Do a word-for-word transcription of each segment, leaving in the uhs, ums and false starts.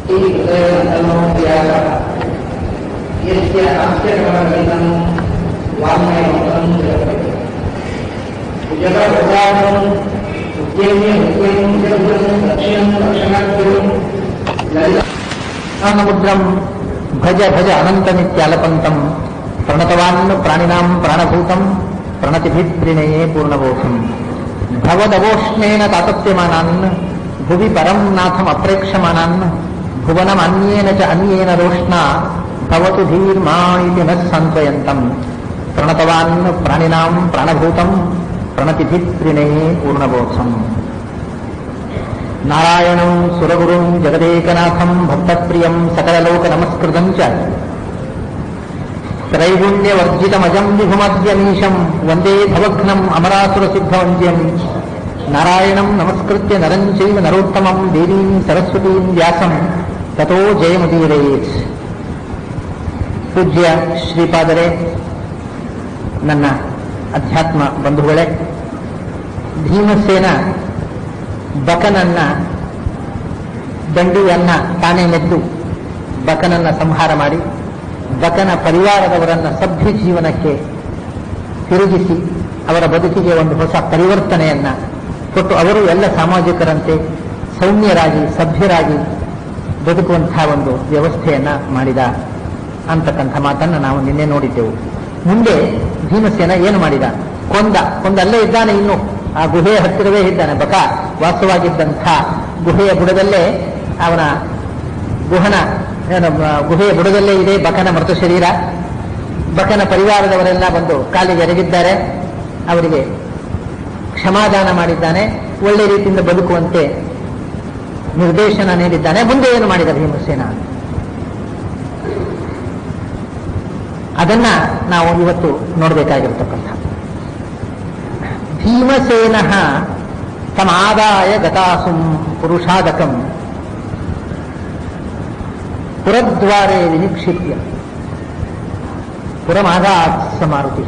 ಸಮುದ್ರಂ ಭಜ ಭಜ ಅನಂತಮಿತ್ಯಾಲಪಂತಂ ಪ್ರಣತವಾನ್ ಪ್ರಾಣಿನಾಂ ಪ್ರಾಣಭೂತಂ ಪ್ರಣತಿಭಿಪ್ರಿಣಯೇ ಪೂರ್ಣಬೋಧಂ ಭವದವೋಷ್ಣೇನ ತಾತಪ್ಯಮಾನಾನ್ ಭುವಿ ಪರಂ ನಾಥಂ ಅಪ್ರೇಕ್ಷಮಾನಾನ್ ಭುವನಮನ್ಯೇನ ಚ ಅನ್ಯೇನ ರೋಷ್ಣ ಭವತು ಧೀರ್ಮಾ ಇತಿ ನ ಸಾಂತ್ವಯಂತಂ ಪ್ರಣತವಾನ್ ಪ್ರಾಣಿನಾಂ ಪ್ರಾಣಭೂತಂ ಪ್ರಣತಿಭಿಪ್ರಿಣಯೇ ಪೂರ್ಣಬೋಧಂ ನಾರಾಯಣಂ ಸುರಗುರುಂ ಜಗದೇಕನಾಥಂ ಭಕ್ತಪ್ರಿಯಂ ಸಕಲಲೋಕ ನಮಸ್ಕೃತಂ ಚ ತ್ರೈಗುಣ್ಯವರ್ಜಿತಮಜಂ ವಿಭುಮದ್ಯಮೀಶಂ ವಂದೇ ಭವಘ್ನಂ ಅಮರಾಸುರಸಿದ್ಧವಂದ್ಯಂ ನಾರಾಯಣಂ ನಮಸ್ಕೃತ್ಯ ನರಂ ಚೈವ ನರೋತ್ತಮಂ ದೇವೀಂ ಸರಸ್ವತೀಂ ವ್ಯಾಸಂ ತತೋ ಜಯಮುದೀರಯೇತ್. ಪೂಜ್ಯ ಶ್ರೀಪಾದರೇ, ನನ್ನ ಅಧ್ಯಾತ್ಮ ಬಂಧುಗಳೇ, ಭೀಮಸೇನ ಬಕನನ್ನ ದಂಡಿಯನ್ನ ತಾನೇ ಮೆದ್ದು ಬಕನನ್ನ ಸಂಹಾರ ಮಾಡಿ ಬಕನ ಪರಿವಾರದವರನ್ನ ಸಭ್ಯ ಜೀವನಕ್ಕೆ ತಿರುಗಿಸಿ ಅವರ ಬದುಕಿಗೆ ಒಂದು ಹೊಸ ಪರಿವರ್ತನೆಯನ್ನ ಕೊಟ್ಟು ಅವರು ಎಲ್ಲ ಸಾಮಾಜಿಕರಂತೆ ಸೌಮ್ಯರಾಗಿ ಸಭ್ಯರಾಗಿ ಬದುಕುವಂತಹ ಒಂದು ವ್ಯವಸ್ಥೆಯನ್ನ ಮಾಡಿದ ಅಂತಕ್ಕಂಥ ಮಾತನ್ನು ನಾವು ನಿನ್ನೆ ನೋಡಿದ್ದೆವು. ಮುಂದೆ ಭೀಮಸೇನ ಏನು ಮಾಡಿದ? ಕೊಂದ ಕೊಂದಲ್ಲೇ ಇದ್ದಾನೆ, ಇನ್ನು ಆ ಗುಹೆಯ ಹತ್ತಿರವೇ ಇದ್ದಾನೆ. ಬಕ ವಾಸವಾಗಿದ್ದಂಥ ಗುಹೆಯ ಬುಡದಲ್ಲೇ ಅವನ ಗುಹನ ಗುಹೆಯ ಬುಡದಲ್ಲೇ ಇದೆ ಬಕನ ಮೃತ ಶರೀರ. ಬಕನ ಪರಿವಾರದವರೆಲ್ಲ ಬಂದು ಕಾಲಿಗೆ ಎರಗಿದ್ದಾರೆ, ಅವರಿಗೆ ಕ್ಷಮಾದಾನ ಮಾಡಿದ್ದಾನೆ, ಒಳ್ಳೆ ರೀತಿಯಿಂದ ಬದುಕುವಂತೆ ನಿರ್ದೇಶನ ನೀಡಿದ್ದಾನೆ. ಮುಂದೆ ಏನು ಮಾಡಿದ ಭೀಮಸೇನ? ಅದನ್ನ ನಾವು ಇವತ್ತು ನೋಡಬೇಕಾಗಿರ್ತಕ್ಕಂಥ. ಭೀಮಸೇನ ತಮಾದಾಯ ಗತಾಸುಂ ಪುರುಷಾದಕಂ ಪುರದ್ವಾರೇ ವಿನಿಕ್ಷಿಪ್ಯ ಪುರಮಾದಾತ್ಸ ಮಾರುತಿ.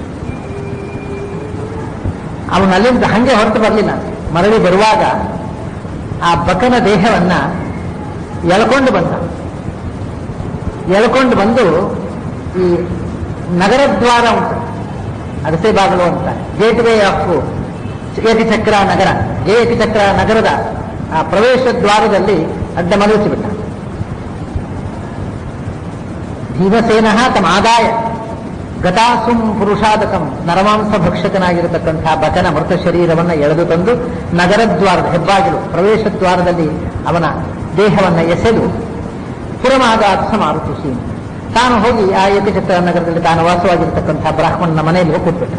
ಅವನು ಅಲ್ಲಿಂದ ಹಂಗೆ ಹೊರಟು ಬರಲಿಲ್ಲ. ಮರಳಿ ಬರುವಾಗ ಆ ಬಕನ ದೇಹವನ್ನ ಎಳ್ಕೊಂಡು ಬಂದ. ಎಳ್ಕೊಂಡು ಬಂದು ಈ ನಗರದ್ವಾರ ಉಂಟು, ಅರಸೆ ಬಾಗಿಲು ಅಂತ, gateway of Ekachakra Nagara, Ekachakra ನಗರದ ಆ ಪ್ರವೇಶ ದ್ವಾರದಲ್ಲಿ ಅಡ್ಡ ಮಲಗಿಸಿಬಿಟ್ಟ. ಭೀಮಸೇನ ತಮಾದಾಯ ಗತಾಸುಂ ಪುರುಷಾದಕಂ, ನರಮಾಂಸ ಭಕ್ಷಕನಾಗಿರತಕ್ಕಂತಹ ಬಕನ ಮೃತ ಶರೀರವನ್ನು ಎಳೆದು ತಂದು ನಗರದ್ವಾರದ ಹೆಬ್ಬಾಗಿಲು ಪ್ರವೇಶ ದ್ವಾರದಲ್ಲಿ ಅವನ ದೇಹವನ್ನು ಎಸೆದು ಪುರಮಾದಾತ್ಸ ಮಾರುತಿ, ತಾನು ಹೋಗಿ ಆ ಏಕಚಕ್ರ ನಗರದಲ್ಲಿ ತಾನು ವಾಸವಾಗಿರತಕ್ಕಂತಹ ಬ್ರಾಹ್ಮಣನ ಮನೆಯಲ್ಲಿ ಹೋಗಿ ಕೂತ್ಬಿಟ್ಟ.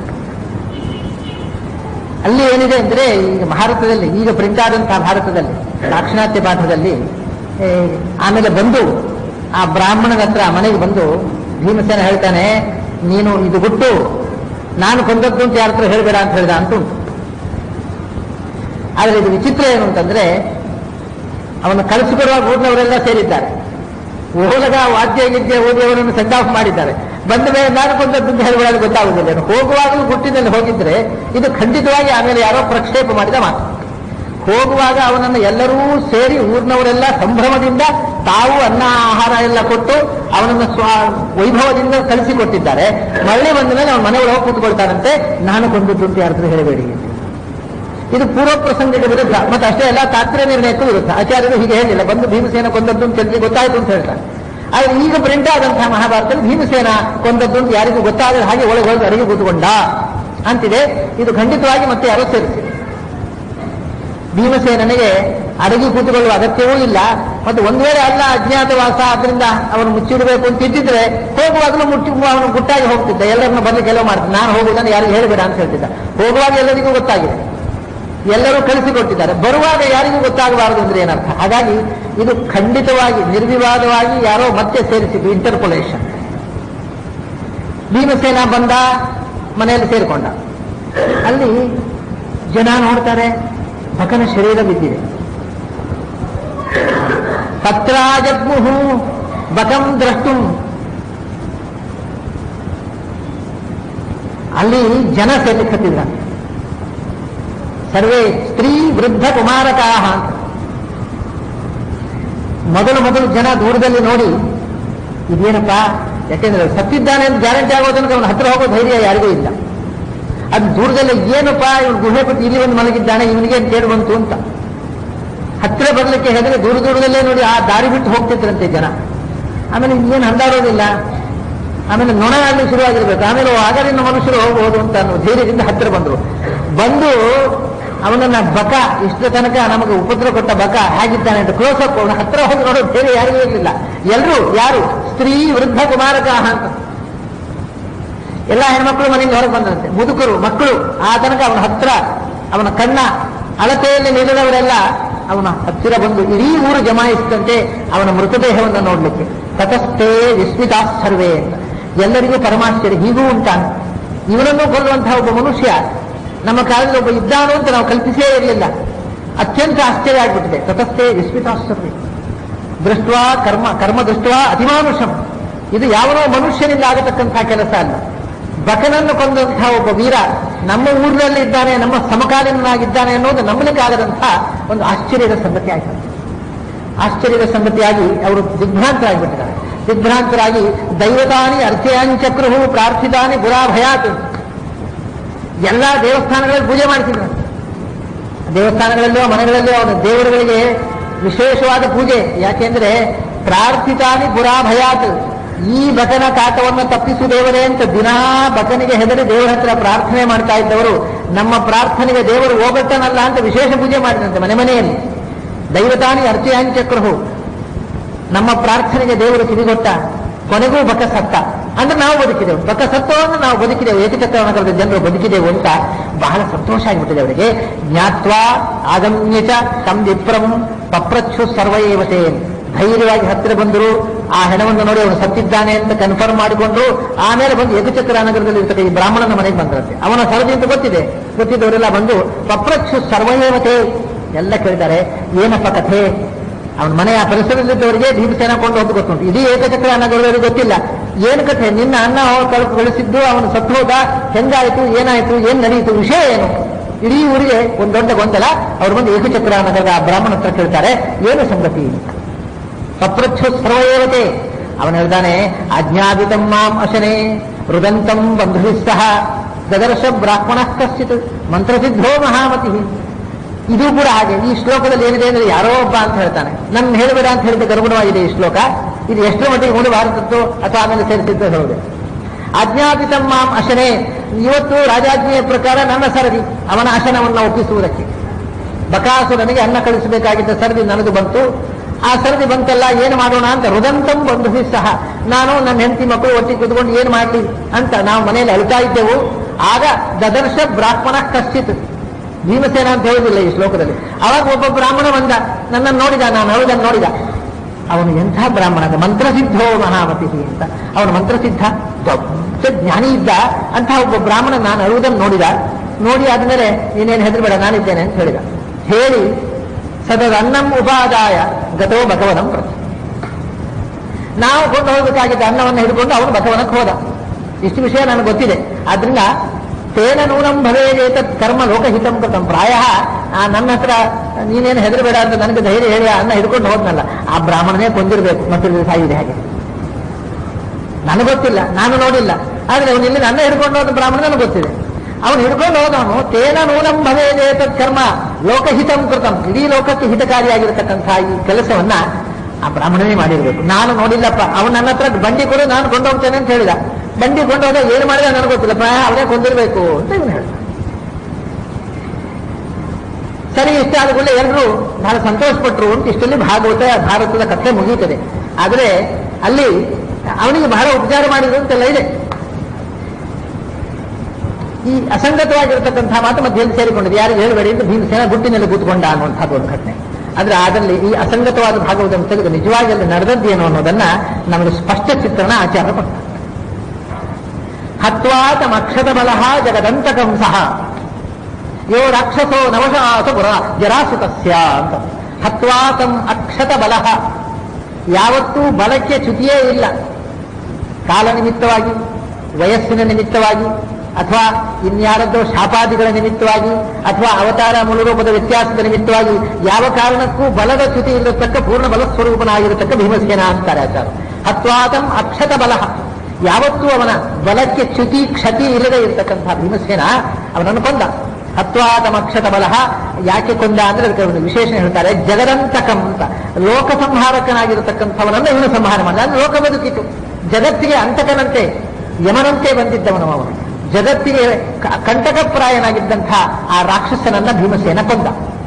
ಅಲ್ಲಿ ಏನಿದೆ ಅಂದ್ರೆ, ಈಗ ಭಾರತದಲ್ಲಿ ಈಗ ಪ್ರಿಂಟ್ ಆದಂತಹ ಭಾರತದಲ್ಲಿ ದಾಕ್ಷಿಣಾತ್ಯ ಪಾಠದಲ್ಲಿ ಆಮೇಲೆ ಬಂದು ಆ ಬ್ರಾಹ್ಮಣನ ಹತ್ರ ಮನೆಗೆ ಬಂದು ಭೀಮಸೇನ ಹೇಳ್ತಾನೆ, ನೀನು ಇದು ಬಿಟ್ಟು ನಾನು ಕೊಂದದ್ದು ಅಂತ ಯಾರ ಹತ್ರ ಹೇಳಬೇಡ ಅಂತ ಹೇಳಿದ ಅಂತ ಉಂಟು. ಆದರೆ ಇದು ವಿಚಿತ್ರ ಏನು ಅಂತಂದ್ರೆ, ಅವನು ಕಳಿಸಿಕೊಡುವಾಗ ಊರಿನವರೆಲ್ಲ ಸೇರಿದ್ದಾರೆ. ಓಲಗ ವಾದ್ಯ ಗಿದ್ಯ ಓದಿ ಅವನನ್ನು ಸೆಂಡ್ ಆಫ್ ಮಾಡಿದ್ದಾರೆ. ಬಂದ ಮೇಲೆ ನಾನು ಕೊಂದದ್ದು ಅಂತ ಹೇಳಬೇಡ ಗೊತ್ತಾಗುವುದಿಲ್ಲ. ಹೋಗುವಾಗಲೂ ಗುಟ್ಟಿನಲ್ಲಿ ಹೋಗಿದ್ರೆ ಇದು ಖಂಡಿತವಾಗಿ ಆಮೇಲೆ ಯಾರೋ ಪ್ರಕ್ಷೇಪ ಮಾಡಿದ ಮಾತು. ಹೋಗುವಾಗ ಅವನನ್ನು ಎಲ್ಲರೂ ಸೇರಿ ಊರಿನವರೆಲ್ಲ ಸಂಭ್ರಮದಿಂದ ತಾವು ಅನ್ನ ಆಹಾರ ಎಲ್ಲ ಕೊಟ್ಟು ಅವನನ್ನು ಸ್ವ ವೈಭವದಿಂದ ಕಳಿಸಿಕೊಟ್ಟಿದ್ದಾರೆ. ಮರಳಿ ಬಂದ ಮೇಲೆ ಅವನ ಮನೆ ಒಳಗೆ ಕೂತ್ಕೊಳ್ತಾರಂತೆ, ನಾನು ಕೊಂದದ್ದು ಅಂತ ಯಾರು ಹೇಳಬೇಡಿ. ಇದು ಪೂರ್ವ ಪ್ರಸಂಗಕ್ಕೆ ವಿರುದ್ಧ, ಮತ್ತೆ ಅಷ್ಟೇ ಎಲ್ಲ ತಾತ್ಪರ್ಯ ನಿರ್ಣಯಕ್ಕೂ ವಿರುದ್ಧ. ಆಚಾರ್ಯರು ಹೀಗೆ ಹೇಳಿಲ್ಲ, ಬಂದು ಭೀಮಸೇನ ಕೊಂದದ್ದು ಅಂತ ಹೇಳಿ ಗೊತ್ತಾಯ್ತು ಅಂತ ಹೇಳ್ತಾರೆ. ಆದರೆ ಈಗ ಪ್ರಿಂಟ್ ಆದಂತಹ ಮಹಾಭಾರತದಲ್ಲಿ ಭೀಮಸೇನ ಕೊಂದದ್ದು ಅಂತ ಯಾರಿಗೂ ಗೊತ್ತಾಗದ ಹಾಗೆ ಒಳಗೆ ಹೋಗಿ ಅಡಿಗೆ ಕೂತ್ಕೊಂಡ ಅಂತಿದೆ. ಇದು ಖಂಡಿತವಾಗಿ ಮತ್ತೆ ಯಾರೋ ಸೇರಿಸಿ. ಭೀಮಸೇನಿಗೆ ಅಡಗಿ ಕೂತುಕೊಳ್ಳುವ ಅಗತ್ಯವೂ ಇಲ್ಲ. ಮತ್ತು ಒಂದು ವೇಳೆ ಅಲ್ಲ ಅಜ್ಞಾತವಾಸ, ಅದರಿಂದ ಅವನು ಮುಚ್ಚಿಡಬೇಕು ಅಂತ ಇದ್ದಿದ್ರೆ ಹೋಗುವಾಗಲೂ ಮುಚ್ಚಿ ಅವನು ಗುಟ್ಟಾಗಿ ಹೋಗ್ತಿದ್ದ, ಎಲ್ಲರನ್ನು ಬಂದು ಕೆಲವು ಮಾಡ್ತಿದ್ದ. ನಾನು ಹೋಗುವುದನ್ನು ಯಾರಿಗೂ ಹೇಳಬೇಡ ಅಂತ ಹೇಳ್ತಿದ್ದ. ಹೋಗುವಾಗ ಎಲ್ಲರಿಗೂ ಗೊತ್ತಾಗಿದೆ, ಎಲ್ಲರೂ ಕಳಿಸಿಕೊಟ್ಟಿದ್ದಾರೆ. ಬರುವಾಗ ಯಾರಿಗೂ ಗೊತ್ತಾಗಬಾರದು ಅಂದ್ರೆ ಏನರ್ಥ? ಹಾಗಾಗಿ ಇದು ಖಂಡಿತವಾಗಿ ನಿರ್ವಿವಾದವಾಗಿ ಯಾರೋ ಮತ್ತೆ ಸೇರಿಸಿದ್ದು, ಇಂಟರ್ಪೊಲೇಷನ್. ಭೀಮಸೇನ ಬಂದ, ಮನೆಯಲ್ಲಿ ಸೇರಿಕೊಂಡ. ಅಲ್ಲಿ ಜನ ನೋಡ್ತಾರೆ, ಬಕನ ಶರೀರ ಬಿದ್ದಿದೆ. ತತ್ರಾಜಗ್ಮುಹು ಬಕಂ ದ್ರಷ್ಟುಂ, ಅಲ್ಲಿ ಜನ ಸೇರ್ಲಿಕ್ಕತ್ತಿದ್ರ. ಸರ್ವೇ ಸ್ತ್ರೀ ವೃದ್ಧ ಕುಮಾರಕಾಹ ಅಂತ. ಮೊದಲು ಮೊದಲು ಜನ ದೂರದಲ್ಲಿ ನೋಡಿ ಇದೇನಪ್ಪ, ಯಾಕೆಂದ್ರೆ ಸತ್ತಿದ್ದಾನೆ ಅಂತ ಗ್ಯಾರಂಟಿ ಆಗೋದನ್ನು ಅವನ ಹತ್ರ ಹೋಗೋ ಧೈರ್ಯ ಯಾರಿಗೂ ಇಲ್ಲ. ಅದು ದೂರದಲ್ಲಿ ಏನಪ್ಪ ಇವನು ಗುಹೆ ಬಿಟ್ಟು ಇಲ್ಲಿ ಒಂದು ಮಲಗಿದ್ದಾನೆ, ಇವನಿಗೆ ಕೇಳಿ ಬಂತು ಅಂತ ಹತ್ತಿರ ಬರಲಿಕ್ಕೆ ಹೇಳಿದ್ರೆ ದೂರ ದೂರದಲ್ಲೇ ನೋಡಿ ಆ ದಾರಿ ಬಿಟ್ಟು ಹೋಗ್ತಿದ್ರಂತೆ ಜನ. ಆಮೇಲೆ ಏನು ಹಂದಾಡೋದಿಲ್ಲ, ಆಮೇಲೆ ನೊಣ ಆಗಲಿ ಶುರುವಾಗಿರ್ಬೇಕು, ಆಮೇಲೆ ಆಗಲಿನ ಮನುಷ್ಯರು ಹೋಗ್ಬೋದು ಅಂತ ಅನ್ನೋ ಧೈರ್ಯದಿಂದ ಹತ್ತಿರ ಬಂದರು. ಬಂದು ಅವನನ್ನ ಬಕ, ಇಷ್ಟ ತನಕ ನಮಗೆ ಉಪದ್ರ ಕೊಟ್ಟ ಬಕ ಹೇಗಿದ್ದಾನೆ ಅಂತ ಕ್ಲೋಸ್ ಅಪ್, ಅವನ ಹತ್ರ ಹೋಗಿ ನೋಡೋ ಧೈರ್ಯ ಯಾರಿಗೂ ಇರಲಿಲ್ಲ. ಎಲ್ಲರೂ ಯಾರು ಸ್ತ್ರೀ ವೃದ್ಧ ಕುಮಾರಕಾಹ ಅಂತ ಎಲ್ಲ ಹೆಣ್ಮಕ್ಳು ಮನೆಯಿಂದ ಹೊರಗೆ ಬಂದಂತೆ, ಮುದುಕರು ಮಕ್ಕಳು ಆ ತನಕ ಅವನ ಹತ್ರ, ಅವನ ಕಣ್ಣ ಅಳತೆಯಲ್ಲಿ ನಿಲ್ಲದವರೆಲ್ಲ ಅವನ ಹತ್ತಿರ ಬಂದು ಇಡೀ ಊರು ಜಮಾಯಿಸಿದಂತೆ ಅವನ ಮೃತದೇಹವನ್ನು ನೋಡ್ಲಿಕ್ಕೆ. ತತಸ್ಥೇ ವಿಸ್ಮಿತಾ ಸರ್ವೇ ಅಂತ ಎಲ್ಲರಿಗೂ ಪರಮಾಶ್ಚರ್ಯ, ಹೀಗೂ ಉಂಟಾ, ಇವನನ್ನು ಕೊಲ್ಲುವಂತಹ ಒಬ್ಬ ಮನುಷ್ಯ ನಮ್ಮ ಕಾಲದಲ್ಲಿ ಒಬ್ಬ ಇದ್ದಾನು ಅಂತ ನಾವು ಕಲ್ಪಿಸೇ ಇರಲಿಲ್ಲ. ಅತ್ಯಂತ ಆಶ್ಚರ್ಯ ಆಗಿಬಿಟ್ಟಿದೆ. ತತಸ್ಥೇ ವಿಸ್ಮಿತಾ ಸರ್ವೇ ದೃಷ್ಟ್ವಾ ಕರ್ಮ ಕರ್ಮ ದೃಷ್ಟ್ವಾ ಅತಿಮಾನುಷಂ, ಇದು ಯಾವನೋ ಮನುಷ್ಯನಿಂದ ಆಗತಕ್ಕಂತಹ ಕೆಲಸ ಅಲ್ಲ. ಬಕನನ್ನು ಕೊಂದಂತಹ ಒಬ್ಬ ವೀರ ನಮ್ಮ ಊರಿನಲ್ಲಿ ಇದ್ದಾನೆ, ನಮ್ಮ ಸಮಕಾಲೀನಾಗಿದ್ದಾನೆ ಅನ್ನೋದು ನಂಬಲಿಕ್ಕಾಗದಂತಹ ಒಂದು ಆಶ್ಚರ್ಯದ ಸಂಗತಿ ಆಯಿತು. ಆಶ್ಚರ್ಯದ ಸಂಗತಿಯಾಗಿ ಅವರು ದಿಗ್ಭ್ರಾಂತರಾಗಿಬಿಟ್ಟಿದ್ದಾರೆ. ದಿಗ್ಭ್ರಾಂತರಾಗಿ ದೈವತಾನಿ ಅರ್ಥಯಾಂಚಕ್ರುಹು ಪ್ರಾರ್ಥಿತಾನಿ ಪುರಾಭಯಾತ್, ಎಲ್ಲ ದೇವಸ್ಥಾನಗಳಲ್ಲಿ ಪೂಜೆ ಮಾಡ್ತಿದ್ರು. ದೇವಸ್ಥಾನಗಳಲ್ಲೋ ಮನೆಗಳಲ್ಲೋ ಅವನ ದೇವರುಗಳಿಗೆ ವಿಶೇಷವಾದ ಪೂಜೆ. ಯಾಕೆಂದ್ರೆ ಪ್ರಾರ್ಥಿತಾನಿ ಪುರಾಭಯಾತ್, ಈ ಬಕನ ಕಾಟವನ್ನು ತಪ್ಪಿಸು ದೇವರೇ ಅಂತ ದಿನಾ ಬಕನಿಗೆ ಹೆದರಿ ದೇವರ ಹತ್ರ ಪ್ರಾರ್ಥನೆ ಮಾಡ್ತಾ ಇದ್ದವರು ನಮ್ಮ ಪ್ರಾರ್ಥನೆಗೆ ದೇವರು ಹೋಗಟ್ಟನಲ್ಲ ಅಂತ ವಿಶೇಷ ಪೂಜೆ ಮಾಡಿದಂತೆ ಮನೆ ಮನೆಯಲ್ಲಿ. ದೈವತಾನಿ ಅರ್ಚಯಾಂಚಕ್ರಹು, ನಮ್ಮ ಪ್ರಾರ್ಥನೆಗೆ ದೇವರು ಕಿವಿಗೊಟ್ಟ, ಕೊನೆಗೂ ಬಕ ಸತ್ತ ಅಂದ್ರೆ ನಾವು ಬದುಕಿದೆವು, ಬಕ ಸತ್ತೋ ಅಂದ್ರೆ ನಾವು ಬದುಕಿದೆವು, ಏಕಚಕ್ರವರ್ತಿ ಜನರು ಬದುಕಿದೆವು ಅಂತ ಬಹಳ ಸಂತೋಷ ಆಗಿಬಿಟ್ಟಿದೆ ಅವರಿಗೆ. ಜ್ಞಾತ್ವಾ ಆಗಮ್ಯಚ ತಂ ವಿಪ್ರಂ ಪಪ್ರಚ್ಛು ಸರ್ವೈವತೆ, ಧೈರ್ಯವಾಗಿ ಹತ್ತಿರ ಬಂದರು. ಆ ಹೆಣವನ್ನು ನೋಡಿ ಅವನು ಸತ್ತಿದ್ದಾನೆ ಅಂತ ಕನ್ಫರ್ಮ್ ಮಾಡಿಕೊಂಡ್ರು. ಆಮೇಲೆ ಬಂದು ಏಕಚಕ್ರ ನಗರದಲ್ಲಿ ಇರ್ತಕ್ಕ ಈ ಬ್ರಾಹ್ಮಣನ ಮನೆಗೆ ಬಂದ್ರಂತೆ. ಅವನ ಸರದಿ ಅಂತ ಗೊತ್ತಿದೆ, ಗೊತ್ತಿದ್ದವರೆಲ್ಲ ಬಂದು ಪಪ್ರಚ್ಛು ಸರ್ವೈವತೆ ಎಲ್ಲ ಕೇಳಿದ್ದಾರೆ. ಏನಪ್ಪ ಕಥೆ, ಅವನ ಮನೆಯ ಪರಿಸರದಲ್ಲಿದ್ದವರಿಗೆ ಭೀಮಸೇನ ಕೊಂಡು ಹೋದ್ದು ಗೊತ್ತುಂಟು, ಇಡೀ ಏಕಚಕ್ರ ನಗರದವರಿಗೆ ಗೊತ್ತಿಲ್ಲ. ಏನು ಕಥೆ, ನಿನ್ನ ಅನ್ನ ಕಳಕು ಕಳಿಸಿದ್ದು ಅವನು ಸತ್ತು ಹೋದ, ಹೆಂಗಾಯಿತು, ಏನಾಯಿತು, ಏನ್ ನಡೆಯಿತು, ವಿಷಯ ಏನು? ಇಡೀ ಊರಿಗೆ ಒಂದು ದೊಡ್ಡ ಗೊಂದಲ. ಅವ್ರು ಬಂದು ಏಕಚಕ್ರ ನಗರದ ಆ ಬ್ರಾಹ್ಮಣ ಹತ್ರ ಕೇಳ್ತಾರೆ, ಏನು ಸಂಗತಿ? ಪಪ್ರಚ್ಛು ಸರ್ವೈವತೆ, ಅವನು ಹೇಳ್ತಾನೆ, ಅಜ್ಞಾಪಿತಂ ಮಾಂ ಅಶನೆ ರುದಂತಂ ಬಂಧುವಿಸ್ಸಹ ದದರ್ಶ ಬ್ರಾಹ್ಮಣ ಕಶ್ಚಿತ್ ಮಂತ್ರಸಿದ್ಧೋ ಮಹಾಮತಿ. ಇದು ಕೂಡ ಹಾಗೆ. ಈ ಶ್ಲೋಕದಲ್ಲಿ ಏನಿದೆ ಅಂದ್ರೆ ಯಾರೋ ಒಬ್ಬ ಅಂತ ಹೇಳ್ತಾನೆ, ನನ್ನ ಹೇಳಬೇಡ ಅಂತ ಹೇಳಿದ ಅನುಗುಣವಾಗಿದೆ ಈ ಶ್ಲೋಕ. ಇದು ಎಷ್ಟರ ಮಟ್ಟಿಗೆ ಮೂಲ ಭಾರತದ್ದು ಅಥವಾ ಆಮೇಲೆ ಸೇರಿಸಿದ್ದು ಹೇಳುವುದು. ಅಜ್ಞಾಪಿತಂ ಮಾಂ ಅಶನೆ, ಇವತ್ತು ರಾಜಾಜ್ಞೆಯ ಪ್ರಕಾರ ನನ್ನ ಸರದಿ ಅವನ ಅಶನವನ್ನು ಒಪ್ಪಿಸುವುದಕ್ಕೆ. ಬಕಾಸುರನಿಗೆ ಅನ್ನ ಕಳಿಸಬೇಕಾಗಿದ್ದ ಸರದಿ ನನಗೆ ಬಂತು. ಆ ಸರದಿ ಬಂತಲ್ಲ, ಏನು ಮಾಡೋಣ ಅಂತ ರುದಂತಂ ಬಂಧು ಸಹ, ನಾನು ನನ್ನ ಹೆಂಡತಿ ಮಕ್ಕಳು ಒಟ್ಟಿಗೆ ಕೂತ್ಕೊಂಡು ಏನು ಮಾಡಲಿ ಅಂತ ನಾವು ಮನೆಯಲ್ಲಿ ಅಳ್ತಾ ಇದ್ದೆವು. ಆಗ ದದರ್ಶ ಬ್ರಾಹ್ಮಣ ಕಶ್ಚಿತ್, ಭೀಮಸೇನ ಅಂತ ಹೇಳುವುದಿಲ್ಲ ಈ ಶ್ಲೋಕದಲ್ಲಿ. ಅವಾಗ ಒಬ್ಬ ಬ್ರಾಹ್ಮಣ ಬಂದ, ನನ್ನನ್ನು ನೋಡಿದ, ನಾನು ಅಳುದನ್ನು ನೋಡಿದ. ಅವನು ಎಂಥ ಬ್ರಾಹ್ಮಣ, ಮಂತ್ರಸಿದ್ಧೋ ಮಹಾಮತಿ ಅಂತ, ಅವನು ಮಂತ್ರಸಿದ್ಧ ದೊಡ್ಡ ಜ್ಞಾನಿ ಇದ್ದ ಅಂತ ಒಬ್ಬ ಬ್ರಾಹ್ಮಣ ನಾನು ಅಳುವುದನ್ನು ನೋಡಿದ. ನೋಡಿ ಆದ್ಮೇಲೆ ನೀನೇನು ಹೆದರಬೇಡ, ನಾನಿದ್ದೇನೆ ಅಂತ ಹೇಳಿದ. ಹೇಳಿ ಸದದ ಅನ್ನಂ ಉಪಾದಾಯ ಗತೋ ಬಕವನಂ ಪ್ರತಿ, ನಾವು ಕೊಂಡು ಹೋಗಬೇಕಾಗಿದ್ದ ಅನ್ನವನ್ನು ಹಿಡ್ಕೊಂಡು ಅವನು ಬಕವನಕ್ಕೆ ಹೋದ. ಇಷ್ಟು ವಿಷಯ ನನಗೆ ಗೊತ್ತಿದೆ. ಆದ್ರಿಂದ ತೇನ ನೂನಂ ಭವೇದೇತತ್ ಕರ್ಮ ಲೋಕಹಿತಂ ಕೃತಂ. ಪ್ರಾಯ ನನ್ನ ಹತ್ರ ನೀನೇನು ಹೆದರಬೇಡ ಅಂತ ನನಗೆ ಧೈರ್ಯ ಹೇಳಿ ಅನ್ನ ಹಿಡ್ಕೊಂಡು ಹೋದ್ನಲ್ಲ, ಆ ಬ್ರಾಹ್ಮಣನೇ ಕೊಂದಿರಬೇಕು, ಮತ್ತೆ ಸಾಯಿದೆ ಹಾಗೆ. ನನಗೆ ಗೊತ್ತಿಲ್ಲ, ನಾನು ನೋಡಿಲ್ಲ. ಆದ್ರೆ ಅವನು ಇಲ್ಲಿ ಅನ್ನ ಹಿಡ್ಕೊಂಡು ಹೋದ ಬ್ರಾಹ್ಮಣ ನನಗೆ ಗೊತ್ತಿದೆ. ಅವನು ಹಿಡ್ಕೊಂಡು ಹೋದವನು ತೇನ ನೂನಂ ಭವೇದೇತತ್ ಕರ್ಮ ಲೋಕಹಿತಂ ಕೃತಂ, ಇಡೀ ಲೋಕಕ್ಕೆ ಹಿತಕಾರಿಯಾಗಿರತಕ್ಕಂತಹ ಈ ಕೆಲಸವನ್ನ ಆ ಬ್ರಾಹ್ಮಣನೇ ಮಾಡಿರಬೇಕು. ನಾನು ನೋಡಿಲ್ಲಪ್ಪ, ಅವನು ನನ್ನ ಹತ್ರ ಬಂಡಿ ಕೊಡು, ನಾನು ಕೊಂಡೋಗ್ತೇನೆ ಅಂತ ಹೇಳಿದ. ಬಂಡಿ ಕೊಂಡೋದ, ಏನು ಮಾಡಿದ ನನಗೆ ಗೊತ್ತಿಲ್ಲ, ಪ್ರಾಯ ಅವನೇ ಕೊಂದಿರಬೇಕು ಅಂತ ಇವನು ಹೇಳ್ದ. ಸರಿ, ಇಷ್ಟ ಆದ ಕೂಡಲೇ ಎಲ್ಲರೂ ಬಹಳ ಸಂತೋಷಪಟ್ಟರು ಅಂತ ಇಷ್ಟಲ್ಲಿ ಭಾಗವತ ಭಾರತದ ಕಥೆ ಮುಗಿಯುತ್ತದೆ. ಆದರೆ ಅಲ್ಲಿ ಅವನಿಗೆ ಬಹಳ ಉಪಚಾರ ಮಾಡಿದ್ರು ಅಂತೆಲ್ಲ ಇದೆ. ಈ ಅಸಂಗತವಾಗಿರತಕ್ಕಂತಹ ಮಾತು ಮಧ್ಯದಲ್ಲಿ ಸೇರಿಕೊಂಡಿದೆ. ಯಾರಿಗೆ ಹೇಳಬೇಡಿ ಅಂತ ಭೀಮಸೇನ ಗುಟ್ಟಿನಲ್ಲಿ ಕೂತ್ಕೊಂಡ ಅನ್ನುವಂಥದ್ದು ಒಂದು ಘಟನೆ. ಆದ್ರೆ ಅದರಲ್ಲಿ ಈ ಅಸಂಗತವಾದ ಭಾಗವತನ್ನು ತೆಗೆದು ನಿಜವಾಗಿ ಅಲ್ಲಿ ನಡೆದದ್ದೇನು ಅನ್ನೋದನ್ನ ನಮಗೆ ಸ್ಪಷ್ಟ ಚಿತ್ರಣ ಆಚಾರ ಕೊಡ್ತಾರೆ. ಹತ್ವಾತ ಅಕ್ಷತ ಬಲಹ ಜಗದಂತಕಂ ಸಹ ಯೋ ರಾಕ್ಷಸೋ ನವಶಾಸ ಪುರ ಜರಾಸುತಸ್ಯ ಅಂತ. ಹತ್ವಾತಂ ಅಕ್ಷತ ಬಲಹ, ಯಾವತ್ತೂ ಬಲಕ್ಕೆ ಚ್ಯುತಿಯೇ ಇಲ್ಲ. ಕಾಲ ನಿಮಿತ್ತವಾಗಿ, ವಯಸ್ಸಿನ ನಿಮಿತ್ತವಾಗಿ ಅಥವಾ ಇನ್ಯಾರದ್ದೋ ಶಾಪಾದಿಗಳ ನಿಮಿತ್ತವಾಗಿ ಅಥವಾ ಅವತಾರ ಮೂಲರೂಪದ ವ್ಯತ್ಯಾಸದ ನಿಮಿತ್ತವಾಗಿ ಯಾವ ಕಾರಣಕ್ಕೂ ಬಲದ ಚ್ಯುತಿ ಇರತಕ್ಕ ಪೂರ್ಣ ಬಲಸ್ವರೂಪನಾಗಿರತಕ್ಕ ಭೀಮಸೇನ ಅಂತಾರೆ ಆಚಾರ. ಹತ್ವಾತಂ ಅಕ್ಷತ ಬಲ, ಯಾವತ್ತೂ ಅವನ ಬಲಕ್ಕೆ ಚ್ಯುತಿ ಕ್ಷತಿ ಇಲ್ಲದೆ ಇರತಕ್ಕಂಥ ಭೀಮಸೇನ ಅವನನ್ನು ಕೊಂದ. ಹತ್ವಾತಂ ಅಕ್ಷತ ಬಲ, ಯಾಕೆ ಕೊಂದ ಅಂದ್ರೆ ಅದಕ್ಕೆ ಒಂದು ವಿಶೇಷ ಹೇಳ್ತಾರೆ, ಜಗದಂತಕಂ ಅಂತ. ಲೋಕ ಸಂಹಾರಕನಾಗಿರತಕ್ಕಂಥವನನ್ನು ಇವನು ಸಂಹಾರ ಮಾಡಿದ. ಅಂದ್ರೆ ಲೋಕ ಬದುಕಿತು. ಜಗತ್ತಿಗೆ ಅಂತಕನಂತೆ ಯಮನಂತೆ ಬಂದಿದ್ದವನು ಅವನು. ಜಗತ್ತಿಗೆ ಕಂಟಕಪ್ರಾಯನಾಗಿದ್ದಂಥ ಆ ರಾಕ್ಷಸನನ್ನ ಭೀಮಸೇನ ಕೊಂದ.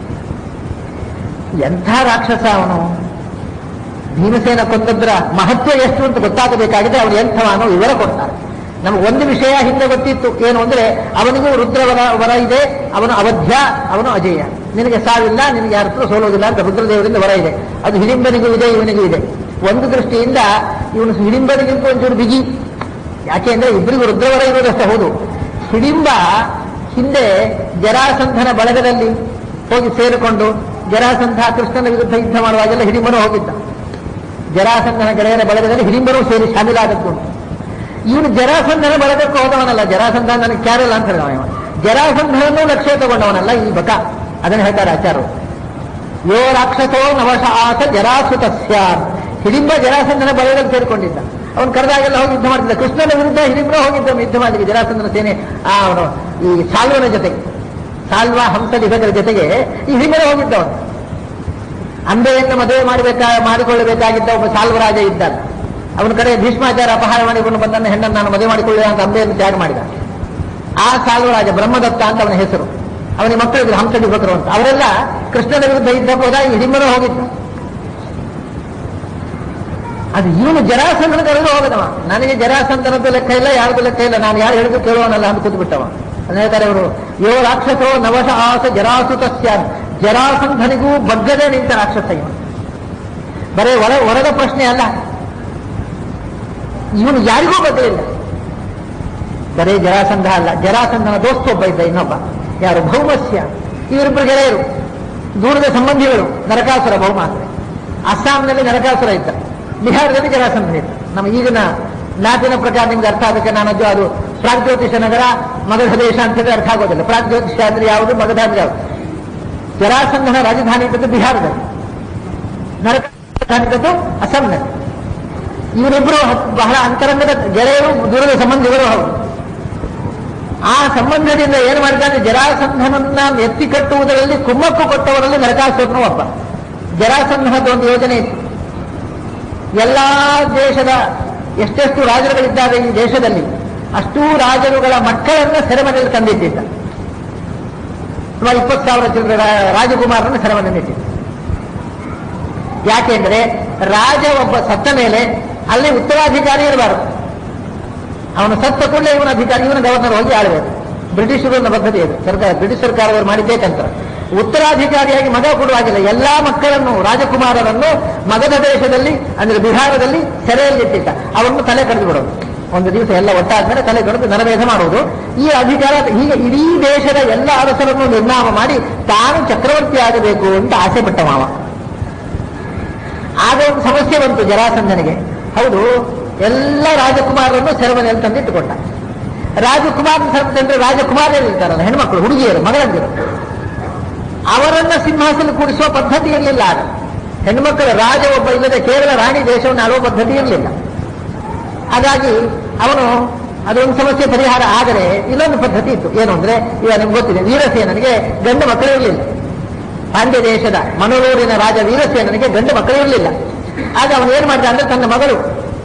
ಎಂಥ ರಾಕ್ಷಸ ಅವನು! ಭೀಮಸೇನ ಕೊಂದದ್ರ ಮಹತ್ವ ಎಷ್ಟು ಅಂತ ಗೊತ್ತಾಗಬೇಕಾಗಿದೆ. ಅವನು ಎಂಥವನು ವಿವರ ಕೊಡ್ತಾರೆ. ನಮ್ಗೆ ಒಂದು ವಿಷಯ ಹಿಂದೆ ಗೊತ್ತಿತ್ತು, ಏನು ಅಂದ್ರೆ ಅವನಿಗೂ ರುದ್ರವರ ವರ ಇದೆ, ಅವನು ಅವಧ್ಯ, ಅವನು ಅಜೇಯ, ನಿನಗೆ ಸಾವಿಲ್ಲ, ನಿನಗೆ ಯಾರತ್ರ ಸೋಲೋದಿಲ್ಲ ಅಂತ ರುದ್ರದೇವರಿಂದ ವರ ಇದೆ. ಅದು ಹಿಡಿಂಬನಿಗೂ ಇದೆ, ಇವನಿಗೂ ಇದೆ. ಒಂದು ದೃಷ್ಟಿಯಿಂದ ಇವನು ಹಿಡಿಂಬನಿಗಿಂತ ಒಂಚೂರು ಬಿಗಿ. ಯಾಕೆ ಅಂದ್ರೆ ಇಬ್ಬರಿಗೂ ರುದ್ರವರ ಇರೋದಷ್ಟೇ ಹೌದು. ಹಿಡಿಂಬ ಹಿಂದೆ ಜರಾಸಂಧನ ಬಳಗದಲ್ಲಿ ಹೋಗಿ ಸೇರಿಕೊಂಡು ಜರಾಸಂಧ ಕೃಷ್ಣನ ವಿರುದ್ಧ ಯುದ್ಧ ಮಾಡುವಾಗೆಲ್ಲ ಹಿಡಿಂಬನು ಹೋಗಿದ್ದ. ಜರಾಸಂಧನ ಗೆಳೆಯರ ಬಳಗದಲ್ಲಿ ಹಿಡಿಂಬನು ಸೇರಿ ಶಾಮಿಲಾದದ್ದು. ಇವನು ಜರಾಸಂಧನ ಬಳಗಕ್ಕೆ ಹೋದವನಲ್ಲ. ಜರಾಸಂಧ ನನಗೆ ಕ್ಯಾರಲ್ಲ ಅಂತ ಹೇಳಿದವ. ಜರಾಸಂಧನನ್ನು ಲಕ್ಷ್ಯ ತಗೊಂಡವನಲ್ಲ ಈ ಬಕ. ಅದನ್ನು ಹೇಳ್ತಾರೆ ಆಚಾರ್ಯರು. ಯೋ ರಾಕ್ಷಸೋ ನವಶ ಆಸ ಜರಾಸುತಸ್ಯ. ಹಿಡಿಂಬ ಜರಾಸಂಧನ ಬಳಗದಲ್ಲಿ ಸೇರಿಕೊಂಡಿದ್ದ. ಅವನು ಕರೆದಾಗೆಲ್ಲ ಹೋಗಿ ಯುದ್ಧ ಮಾಡ್ತಿದ್ದ. ಕೃಷ್ಣನ ವಿರುದ್ಧ ಹಿಡಿಂಬ ಹೋಗಿದ್ದ ಯುದ್ಧ ಮಾಡಲಿಕ್ಕೆ ಜರಾಸಂಧನ ಸೇನೆ ಆ ಅವನು ಈ ಸಾಲ್ವನ ಜೊತೆಗೆ, ಸಾಲ್ವ ಹಂಸ ದಿಗರ ಜೊತೆಗೆ ಈ ಹಿಡಿಂಬನೇ ಹೋಗಿದ್ದವನು. ಅಂಬೆಯನ್ನು ಮದುವೆ ಮಾಡಬೇಕಾ ಮಾಡಿಕೊಳ್ಳಬೇಕಾಗಿದ್ದ ಒಬ್ಬ ಸಾಲ್ವರಾಜ ಇದ್ದಲ್ಲ. ಅವನ ಕಡೆ ಭೀಷ್ಮಾಚಾರ ಅಪಹಾರ ಮಾಡಿಕೊಂಡು ಬಂದನ್ನ ಹೆಣ್ಣನ್ನು ನಾನು ಮದುವೆ ಮಾಡಿಕೊಳ್ಳುವ ಅಂತ ಅಂಬೆಯನ್ನು ತ್ಯಾಗ ಮಾಡಿದ. ಆ ಸಾಲ್ವರಾಜ ಬ್ರಹ್ಮದತ್ತ ಅಂತ ಅವನ ಹೆಸರು. ಅವನಿಗೆ ಮಕ್ಕಳಿದ್ರು ಹಂಸಡಿ ಬಕರು ಅಂತ. ಅವರೆಲ್ಲ ಕೃಷ್ಣನ ವಿರುದ್ಧ ಯುದ್ಧಕ್ಕೆ ಹೋದ. ಈ ಹಿಡಿಂಬನೂ ಹೋಗಿದ್ದು. ಅದು ಇವನು ಜರಾಸಂಧನ ಕರೆದು ಹೋಗದವ. ನನಗೆ ಜರಾಸಂಧನದ್ದು ಲೆಕ್ಕ ಇಲ್ಲ, ಯಾರ್ದು ಲೆಕ್ಕ ಇಲ್ಲ, ನಾನು ಯಾರು ಹೇಳಿದ್ರು ಕೇಳುವನಲ್ಲ ಅಂತ ಕೂತ್ಬಿಟ್ಟವ. ಅದನ್ನ ಹೇಳ್ತಾರೆ ಅವರು, ಯೋ ರಾಕ್ಷಸೋ ನವಶ ಆಸ ಜರಾಸುತಸ್ಯ. ಜರಾಸಂಧನಿಗೂ ಬಗ್ಗದೆ ನಿಂತ ರಾಕ್ಷಸ ಇವನು. ಬರೇ ಹೊರ ಹೊರದ ಪ್ರಶ್ನೆ ಅಲ್ಲ, ಇವನು ಯಾರಿಗೂ ಬಗ್ಗೆ ಇಲ್ಲ. ಬರೇ ಜರಾಸಂಧ ಅಲ್ಲ, ಜರಾಸಂಧನ ದೋಸ್ತ ಒಬ್ಬ ಇದ್ದ ಇನ್ನೊಬ್ಬ. ಯಾರು? ಭೌಮಸ್ಯ. ಇವರಿಬ್ಬರು ಗೆಳೆಯರು, ದೂರದ ಸಂಬಂಧಿಗಳು. ನರಕಾಸುರ ಭೌಮ ಅಂದ್ರೆ. ಅಸ್ಸಾಂನಲ್ಲಿ ನರಕಾಸುರ ಇದ್ದ, ಬಿಹಾರದಲ್ಲಿ ಜರಾಸಂಧ ಇದ್ದ. ನಮ್ಮ ಈಗಿನ ನಾಟಿನ ಪ್ರಕಾರ ನಿಮ್ಗೆ ಅರ್ಥ ಆಗಕ್ಕೆ ನಾನದ್ದು ಅದು ಪ್ರಾಗ್ಜ್ಯೋತಿಷ ನಗರ, ಮಗಧ ದೇಶ ಅಂತಂದ್ರೆ ಅರ್ಥ ಆಗೋದಿಲ್ಲ. ಪ್ರಾಗ್ಜ್ಯೋತಿಷ ಅಂದ್ರೆ ಯಾವುದು, ಮಗಧ ಅಂದ್ರೆ ಯಾವುದು? ಜರಾಸಂಧನ ರಾಜಧಾನಿ ಇದ್ದದ್ದು ಬಿಹಾರದಲ್ಲಿ, ನರಕ ರಾಜಧಾನಿ ಇದ್ದದ್ದು ಅಸ್ಸಾಂನಲ್ಲಿ. ಇವರಿಬ್ಬರು ಬಹಳ ಅಂತರಂಗದ ಗೆಳೆಯರು, ದೂರದ ಸಂಬಂಧಿಗಳು ಹೌದು. ಆ ಸಂಬಂಧದಿಂದ ಏನು ಮಾಡಿದ್ದಾರೆ, ಜರಾಸಂಧನನ್ನ ಎತ್ತಿ ಕಟ್ಟುವುದರಲ್ಲಿ ಕುಮ್ಮಕ್ಕು ಕೊಟ್ಟವರಲ್ಲಿ ನರಕಾಸುರನು ಒಬ್ಬ. ಜರಾಸಂಧನದ ಒಂದು ಯೋಜನೆ ಇತ್ತು. ಎಲ್ಲಾ ದೇಶದ ಎಷ್ಟೆಷ್ಟು ರಾಜರುಗಳಿದ್ದಾರೆ ಈ ದೇಶದಲ್ಲಿ, ಅಷ್ಟೂ ರಾಜರುಗಳ ಮಕ್ಕಳನ್ನ ಸೆರೆಮನೆಯಲ್ಲಿ ತಂದಿಟ್ಟಿದ್ದ. ಸುಮಾರು ಇಪ್ಪತ್ತು ಸಾವಿರ ಚಿಲ್ಲರೆ ರಾಜಕುಮಾರರನ್ನು ಸೆರೆಮನೆಯಲ್ಲಿಟ್ಟಿದ್ದ. ಯಾಕೆಂದ್ರೆ ರಾಜ ಒಬ್ಬ ಸತ್ತ ಮೇಲೆ ಅಲ್ಲಿ ಉತ್ತರಾಧಿಕಾರಿ ಇರಬಾರದು. ಅವನು ಸತ್ತ ಕೂಡಲೇ ಇವನ ಅಧಿಕಾರಿ, ಇವನ ಗವರ್ನರ್ ಹೋಗಿ ಆಳ್ಬೇಕು. ಬ್ರಿಟಿಷರ ಪದ್ಧತಿ ಅದು. ಸರ್ಕಾರ ಬ್ರಿಟಿಷ್ ಸರ್ಕಾರವರು ಮಾಡಿದ್ದೇ ತಂತ್ರ. ಉತ್ತರಾಧಿಕಾರಿಯಾಗಿ ಮಗ ಕೊಡುವಾಗಿಲ್ಲ. ಎಲ್ಲಾ ಮಕ್ಕಳನ್ನು, ರಾಜಕುಮಾರರನ್ನು ಮಗಧ ದೇಶದಲ್ಲಿ ಅಂದ್ರೆ ಬಿಹಾರದಲ್ಲಿ ಸೆರೆಯಲ್ಲಿಟ್ಟಿದ್ದ. ಅವರನ್ನು ತಲೆ ಕಡಿದು ಬಿಡೋದು. ಒಂದು ದಿವಸ ಎಲ್ಲ ಒಟ್ಟಾದ್ಮೇಲೆ ತಲೆ ಕಡಿದು ನರಮೇಧ ಮಾಡುವುದು. ಈ ಅಧಿಕಾರ ಹೀಗೆ ಇಡೀ ದೇಶದ ಎಲ್ಲ ಅರಸರನ್ನು ನಿರ್ನಾಮ ಮಾಡಿ ತಾನು ಚಕ್ರವರ್ತಿ ಆಗಬೇಕು ಅಂತ ಆಸೆ ಪಟ್ಟ ಮಾವ. ಆಗ ಒಂದು ಸಮಸ್ಯೆ ಬಂತು ಜರಾಸಂಧನಿಗೆ. ಹೌದು, ಎಲ್ಲ ರಾಜಕುಮಾರರನ್ನು ಸೆರೆಮನೆಯಲ್ಲಿ ತಂದಿಟ್ಟುಕೊಂಡ. ರಾಜಕುಮಾರ ತಂದ್ರೆ ರಾಜಕುಮಾರರು ಇರ್ತಾರಲ್ಲ, ಹೆಣ್ಮಕ್ಳು, ಹುಡುಗಿಯರು, ಮಗಳಂದಿರು, ಅವರನ್ನ ಸಿಂಹಾಸನ ಕೂಡಿಸುವ ಪದ್ಧತಿ ಇರಲಿಲ್ಲ. ಆಗ ಹೆಣ್ಮಕ್ಕಳ ರಾಜ ಒಬ್ಬ ಇಲ್ಲದೆ ಕೇವಲ ರಾಣಿ ದೇಶವನ್ನು ಆಳುವ ಪದ್ಧತಿ ಇರಲಿಲ್ಲ. ಹಾಗಾಗಿ ಅವನು ಅದೊಂದು ಸಮಸ್ಯೆ ಪರಿಹಾರ. ಆದರೆ ಇನ್ನೊಂದು ಪದ್ಧತಿ ಇತ್ತು. ಏನು ಅಂದ್ರೆ, ಈಗ ನಿಮ್ಗೆ ಗೊತ್ತಿದೆ, ವೀರಸೇನನಿಗೆ ಗಂಡು ಮಕ್ಕಳು ಇರಲಿಲ್ಲ. ಪಾಂಡ್ಯ ದೇಶದ ಮನೋರೂರಿನ ರಾಜ ವೀರಸೇನನಿಗೆ ಗಂಡು ಮಕ್ಕಳು ಇರಲಿಲ್ಲ. ಆಗ ಅವನು ಏನು ಮಾಡಿದ ಅಂದ್ರೆ, ತನ್ನ ಮಗಳು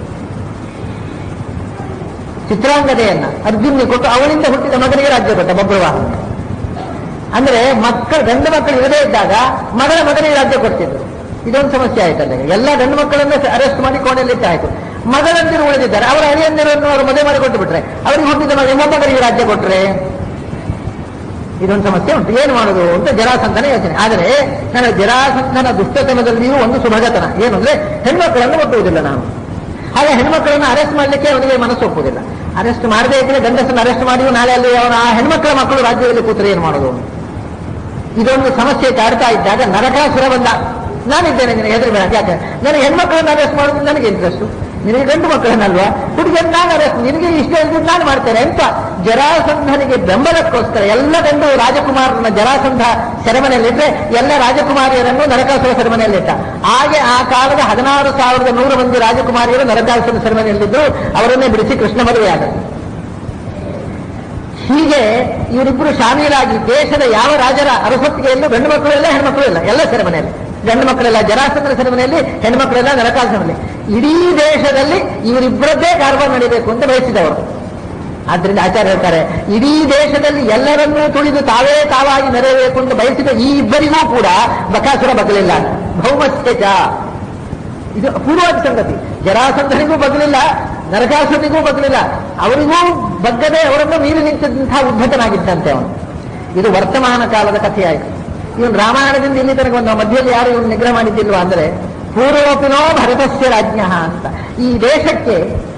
ಚಿತ್ರಾಂಗದೆಯನ್ನ ಅರ್ಜುನ್ಗೆ ಕೊಟ್ಟು ಅವನಿಂದ ಹುಟ್ಟಿದ ಮಗನಿಗೆ ರಾಜ್ಯ ಕೊಟ್ಟ ಬಬ್ರುವಾಹ. ಅಂದ್ರೆ ಮಕ್ಕಳು, ಗಂಡು ಮಕ್ಕಳು ಇರದೇ ಇದ್ದಾಗ ಮಗಳ ಮಗನಿಗೆ ರಾಜ್ಯ ಕೊಡ್ತಿದ್ರು. ಇದೊಂದು ಸಮಸ್ಯೆ ಆಯ್ತಲ್ಲ. ಎಲ್ಲ ಗಂಡು ಮಕ್ಕಳನ್ನ ಅರೆಸ್ಟ್ ಮಾಡಿ ಕೋಣೆಯಲ್ಲಿಟ್ಟಾಯ್ತು. ಮಗಳಂದಿರು ಉಳಿದಿದ್ದಾರೆ. ಅವರ ಅಳಿಯಂದಿರನ್ನು ಅವರು ಮದುವೆ ಮಾಡಿ ಕೊಟ್ಟು ಬಿಟ್ರೆ, ಅವರಿಗೆ ಹುಟ್ಟಿದ ಮಗ ಮೊಮ್ಮಗನಿಗೆ ರಾಜ್ಯ ಕೊಟ್ರೆ ಇದೊಂದು ಸಮಸ್ಯೆ ಉಂಟು. ಏನು ಮಾಡೋದು ಅಂತ ಜರಾಸಂಧನ ಯೋಚನೆ. ಆದರೆ ನನ್ನ ಜರಾಸಂಧನ ದುಷ್ಟತನದಲ್ಲಿಯೂ ಒಂದು ಸುಭಗತನ ಏನು ಅಂದ್ರೆ, ಹೆಣ್ಮಕ್ಕಳನ್ನು ಒಪ್ಪುವುದಿಲ್ಲ ನಾನು. ಹಾಗೆ ಹೆಣ್ಮಕ್ಕಳನ್ನು ಅರೆಸ್ಟ್ ಮಾಡಲಿಕ್ಕೆ ಅವನಿಗೆ ಮನಸ್ಸು ಒಪ್ಪುವುದಿಲ್ಲ. ಅರೆಸ್ಟ್ ಮಾಡದೇ ಇದ್ರೆ ಗಂಡಸನ್ನು ಅರೆಸ್ಟ್ ಮಾಡಿಯೂ ನಾಳೆ ಅಲ್ಲಿ ಅವನ ಆ ಹೆಣ್ಮಕ್ಕಳ ಮಕ್ಕಳು ರಾಜ್ಯದಲ್ಲಿ ಕೂತ್ರೆ ಏನು ಮಾಡೋದು? ಇದೊಂದು ಸಮಸ್ಯೆ ಕಾಡ್ತಾ ಇದ್ದಾಗ ನರಕಾಸುರ ಬಂದ. ನಾನಿದ್ದೇನೆ, ನಿನಗೆ ಹೆದರಿ ಬೇಡ. ಯಾಕೆ? ನನಗೆ ಹೆಣ್ಮಕ್ಕಳನ್ನು ಅರೆಸ್ಟ್ ಮಾಡೋದು ನನಗೆ ಇಂಟ್ರೆಸ್ಟ್, ನಿನಗೆ ಗಂಡು ಮಕ್ಕಳನ್ನಲ್ವಾ? ಹುಡುಗಿಯನ್ನು ನಾನು ಅರೆಸ್ಟ್, ನಿನಗೆ ಇಷ್ಟ ಇದ್ರೆ ನಾನು ಮಾಡ್ತೇನೆ ಅಂತ ಜರಾಸಂಧನಿಗೆ ಬೆಂಬಲಕ್ಕೋಸ್ಕರ ಎಲ್ಲ ಗಂಡು ರಾಜಕುಮಾರರನ್ನ ಜರಾಸಂಧ ಸೆರೆಮನೆಯಲ್ಲಿಟ್ಟರೆ ಎಲ್ಲ ರಾಜಕುಮಾರಿಯರನ್ನು ನರಕಾಸುರ ಸೆರೆಮನೆಯಲ್ಲಿಟ್ಟ. ಹಾಗೆ ಆ ಕಾಲದ ಹದಿನಾರು ಸಾವಿರದ ನೂರು ಮಂದಿ ರಾಜಕುಮಾರಿಯರು ನರಕಾಸುರ ಸೆರೆಮನೆಯಲ್ಲಿದ್ದರು. ಅವರನ್ನೇ ಬಿಡಿಸಿ ಕೃಷ್ಣ ಮದುವೆಯಾದರು. ಹೀಗೆ ಇವರಿಬ್ಬರು ಶಾಮೀಲಾಗಿ ದೇಶದ ಯಾವ ರಾಜರ ಅರಸೊತ್ತಿಗೆಯಲ್ಲೂ ಗಂಡು ಮಕ್ಕಳು ಇಲ್ಲ, ಹೆಣ್ಮಕ್ಳು ಇಲ್ಲ, ಎಲ್ಲ ಸೆರೆಮನೆಯಲ್ಲಿ. ಗಂಡು ಮಕ್ಕಳೆಲ್ಲ ಜರಾಸಂಧನ ಸೆರೆಮನೆಯಲ್ಲಿ, ಹೆಣ್ಮಕ್ಳೆಲ್ಲ ನರಕಾಸುರನಲ್ಲಿ. ಇಡೀ ದೇಶದಲ್ಲಿ ಇವರಿಬ್ಬರದ್ದೇ ಕಾರ್ಯ ನಡೀಬೇಕು ಅಂತ ಬಯಸಿದವರು. ಆದ್ರಿಂದ ಆಚಾರ್ಯ ಹೇಳ್ತಾರೆ, ಇಡೀ ದೇಶದಲ್ಲಿ ಎಲ್ಲರನ್ನೂ ತುಳಿದು ತಾವೇ ತಾವಾಗಿ ನೆರವೇರಬೇಕು ಅಂತ ಬಯಸಿದ ಈ ಇಬ್ಬರಿಗೂ ಕೂಡ ಬಕಾಸುರ ಬಗಲಿಲ್ಲ. ಭೌಮಸ್ಯ ಇದು ಅಪೂರ್ವಾದ ಸಂಗತಿ. ಜರಾಸಂಧನಿಗೂ ಬಗಲಿಲ್ಲ, ನರಕಾಸುರನಿಗೂ ಬಗಲಿಲ್ಲ. ಅವರಿಗೂ ಬಗ್ಗದೆ ಅವರನ್ನು ಮೀರಿ ನಿಂತಿದ್ದಂತಹ ಉದ್ಧತನಾಗಿದ್ದಂತೆ ಅವನು. ಇದು ವರ್ತಮಾನ ಕಾಲದ ಕಥೆಯಾಯಿತು. ಇವನು ರಾಮಾಯಣದಿಂದ ಇಲ್ಲಿ ತನಕ ಒಂದು ಮಧ್ಯದಲ್ಲಿ ಯಾರು ಇವನು ನಿಗ್ರಹ ಮಾಡಿದ್ದಿಲ್ವಾ ಅಂದ್ರೆ ಪೂರ್ವೋಪಿನೋ ಭರತಸ್ಯ ರಾಜ್ಞ ಅಂತ. ಈ ದೇಶಕ್ಕೆ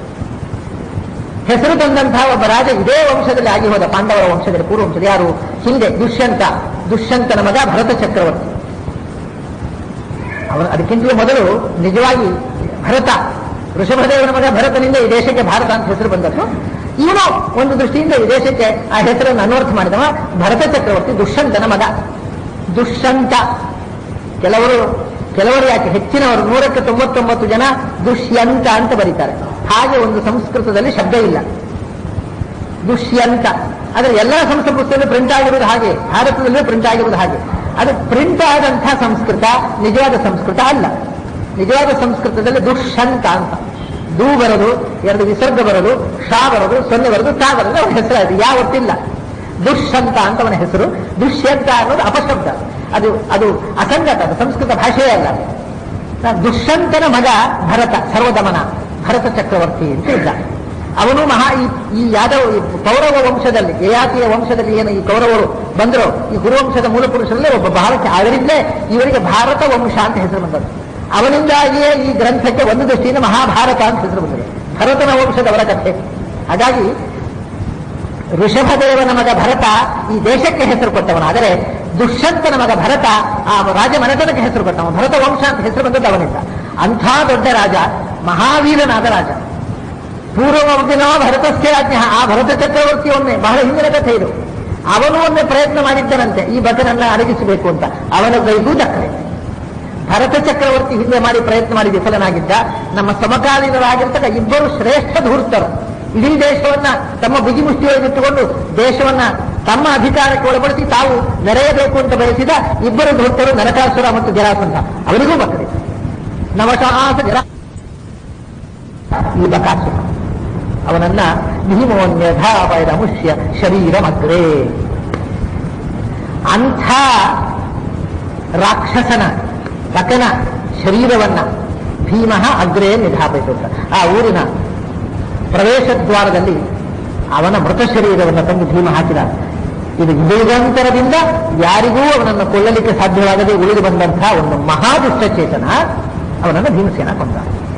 ಹೆಸರು ತಂದಂತಹ ಒಬ್ಬ ರಾಜ ಇದೇ ವಂಶದಲ್ಲಿ ಆಗಿ ಹೋದ, ಪಾಂಡವರ ವಂಶದಲ್ಲಿ, ಪೂರ್ವ ವಂಶದ. ಯಾರು? ಹಿಂದೆ ದುಷ್ಯಂತ, ದುಷ್ಯಂತನ ಮಗ ಭರತ ಚಕ್ರವರ್ತಿ. ಅವನು ಅದಕ್ಕಿಂತಲೂ ಮೊದಲು ನಿಜವಾಗಿ ಭರತ, ಋಷಭದೇವನ ಮಗ ಭರತನಿಂದ ಈ ದೇಶಕ್ಕೆ ಭಾರತ ಅಂತ ಹೆಸರು ಬಂದದ್ದು. ಇವನು ಒಂದು ದೃಷ್ಟಿಯಿಂದ ಈ ದೇಶಕ್ಕೆ ಆ ಹೆಸರನ್ನು ಅನ್ವರ್ಥ ಮಾಡಿದವ ಭರತ ಚಕ್ರವರ್ತಿ, ದುಷ್ಯಂತನ ಮಗ. ದುಷ್ಯಂತ ಕೆಲವರು ಕೆಲವರು ಯಾಕೆ ಹೆಚ್ಚಿನವರು ನೂರಕ್ಕೆ ತೊಂಬತ್ತೊಂಬತ್ತು ಜನ ದುಷ್ಯಂತ ಅಂತ ಬರೀತಾರೆ. ಹಾಗೆ ಒಂದು ಸಂಸ್ಕೃತದಲ್ಲಿ ಶಬ್ದ ಇಲ್ಲ ದುಷ್ಯಂತ. ಆದರೆ ಎಲ್ಲ ಸಂಸ್ಕೃತ ಪುಸ್ತಕದಲ್ಲಿ ಪ್ರಿಂಟ್ ಆಗಿರುವುದು ಹಾಗೆ, ಭಾರತದಲ್ಲೂ ಪ್ರಿಂಟ್ ಆಗಿರುವುದು ಹಾಗೆ. ಅದು ಪ್ರಿಂಟ್ ಆದಂಥ ಸಂಸ್ಕೃತ ನಿಜವಾದ ಸಂಸ್ಕೃತ ಅಲ್ಲ. ನಿಜವಾದ ಸಂಸ್ಕೃತದಲ್ಲಿ ದುಷ್ಯಂತ ಅಂತ. ದೂ ಬರೋದು, ಎರಡು ವಿಸರ್ಗ ಬರೋದು, ಶಾ ಬರೋದು, ಸೊನ್ನೆ ಬರೋದು, ತಾ ಬರೋದು, ಅವನ ಹೆಸರಾಯಿತು. ಯಾವ ಒಟ್ಟಿಲ್ಲ. ದುಷ್ಯಂತ ಅಂತ ಅವನ ಹೆಸರು. ದುಷ್ಯಂತ ಅನ್ನೋದು ಅಪಶಬ್ದ, ಅದು ಅದು ಅಸಂಗತ, ಅದು ಸಂಸ್ಕೃತ ಭಾಷೆಯೇ ಅಲ್ಲ. ದುಷ್ಯಂತನ ಮಗ ಭರತ, ಸರ್ವದಮನ ಭರತ ಚಕ್ರವರ್ತಿ ಅಂತ ಇದ್ದ. ಅವನು ಮಹಾ ಈ ಯಾದವ ಕೌರವ ವಂಶದಲ್ಲಿ, ಯಯಾತಿಯ ವಂಶದಲ್ಲಿ ಏನು ಈ ಕೌರವರು ಬಂದರು, ಈ ಗುರುವಂಶದ ಮೂಲ ಪುರುಷರಲ್ಲೇ ಒಬ್ಬ ಬಹಳ. ಅದರಿಂದಲೇ ಇವರಿಗೆ ಭಾರತ ವಂಶ ಅಂತ ಹೆಸರು ಬಂದದ್ದು. ಅವನಿಂದಾಗಿಯೇ ಈ ಗ್ರಂಥಕ್ಕೆ ಒಂದು ದೃಷ್ಟಿಯಿಂದ ಮಹಾಭಾರತ ಅಂತ ಹೆಸರು ಬಂದಿದೆ. ಭರತನ ವಂಶದವರ ಕಥೆ. ಹಾಗಾಗಿ ಋಷಭದೇವನ ಮಗ ಭರತ ಈ ದೇಶಕ್ಕೆ ಹೆಸರು ಕೊಟ್ಟವನು. ಆದರೆ ದುಷ್ಯಂತನ ಮಗ ಭರತ ಆ ರಾಜ ಮನೆತನಕ್ಕೆ ಹೆಸರು ಕೊಟ್ಟವನು. ಭರತ ವಂಶ ಅಂತ ಹೆಸರು ಬಂದದ್ದು ಅವನಿಂದ. ಅಂಥ ದೊಡ್ಡ ರಾಜ, ಮಹಾವೀರನಾದ ರಾಜ. ಪೂರ್ವದಿನ ಭರತಸ್ಯ ರಾಜ್ಞ. ಆ ಭರತ ಚಕ್ರವರ್ತಿ ಒಮ್ಮೆ, ಬಹಳ ಹಿಂದಿನ ಕಥೆ ಇದು, ಅವನು ಒಮ್ಮೆ ಪ್ರಯತ್ನ ಮಾಡಿದ್ದನಂತೆ ಈ ಬಕನನ್ನ ಅಡಗಿಸಬೇಕು ಅಂತ. ಅವನ ಕೈಗೂ ದಕ್ಕಲೆ. ಭರತ ಚಕ್ರವರ್ತಿ ಹಿಂದೆ ಮಾಡಿ ಪ್ರಯತ್ನ ಮಾಡಿ ವಿಫಲನಾಗಿದ್ದ. ನಮ್ಮ ಸಮಕಾಲೀನರಾಗಿರ್ತಕ್ಕ ಇಬ್ಬರು ಶ್ರೇಷ್ಠ ಧೂರ್ತರು, ಇಡೀ ದೇಶವನ್ನ ತಮ್ಮ ಬಿಗಿಮುಷ್ಟಿಯೊಳಗಿಟ್ಟುಕೊಂಡು ದೇಶವನ್ನ ತಮ್ಮ ಅಧಿಕಾರಕ್ಕೆ ಒಳಪಡಿಸಿ ತಾವು ನೆರೆಯಬೇಕು ಅಂತ ಬಯಸಿದ ಇಬ್ಬರು ಧೂರ್ತರು, ನರಕಾಸುರ ಮತ್ತು ಜರಾಸಂಧ. ಅವರಿಗೂ ಮಕ್ಕಳಿದೆ. ನವಶಾಸ ಜರ ಈ ಬಕಾಸುರ ಅವನನ್ನ ಭೀಮೋನ್ಯಧಾವಯದ ಮುಷ್ಯ ಶರೀರ ಮಗ್ರೇ. ಅಂಥ ರಾಕ್ಷಸನ ಬಕನ ಶರೀರವನ್ನ ಭೀಮ ಅಗ್ರೇ ನಿಧಾಪಿಸುತ್ತ ಆ ಊರಿನ ಪ್ರವೇಶ ದ್ವಾರದಲ್ಲಿ ಅವನ ಮೃತ ಶರೀರವನ್ನು ತಂದು ಭೀಮ ಹಾಕಿದ. ಇದು ಯುಗಾಂತರದಿಂದ ಯಾರಿಗೂ ಅವನನ್ನು ಕೊಳ್ಳಲಿಕ್ಕೆ ಸಾಧ್ಯವಾಗದೆ ಉಳಿದು ಬಂದಂತಹ ಒಂದು ಮಹಾದುಷ್ಟಚೇತನ ಅವನನ್ನು ಭೀಮಸೇನ ಕೊಂದ.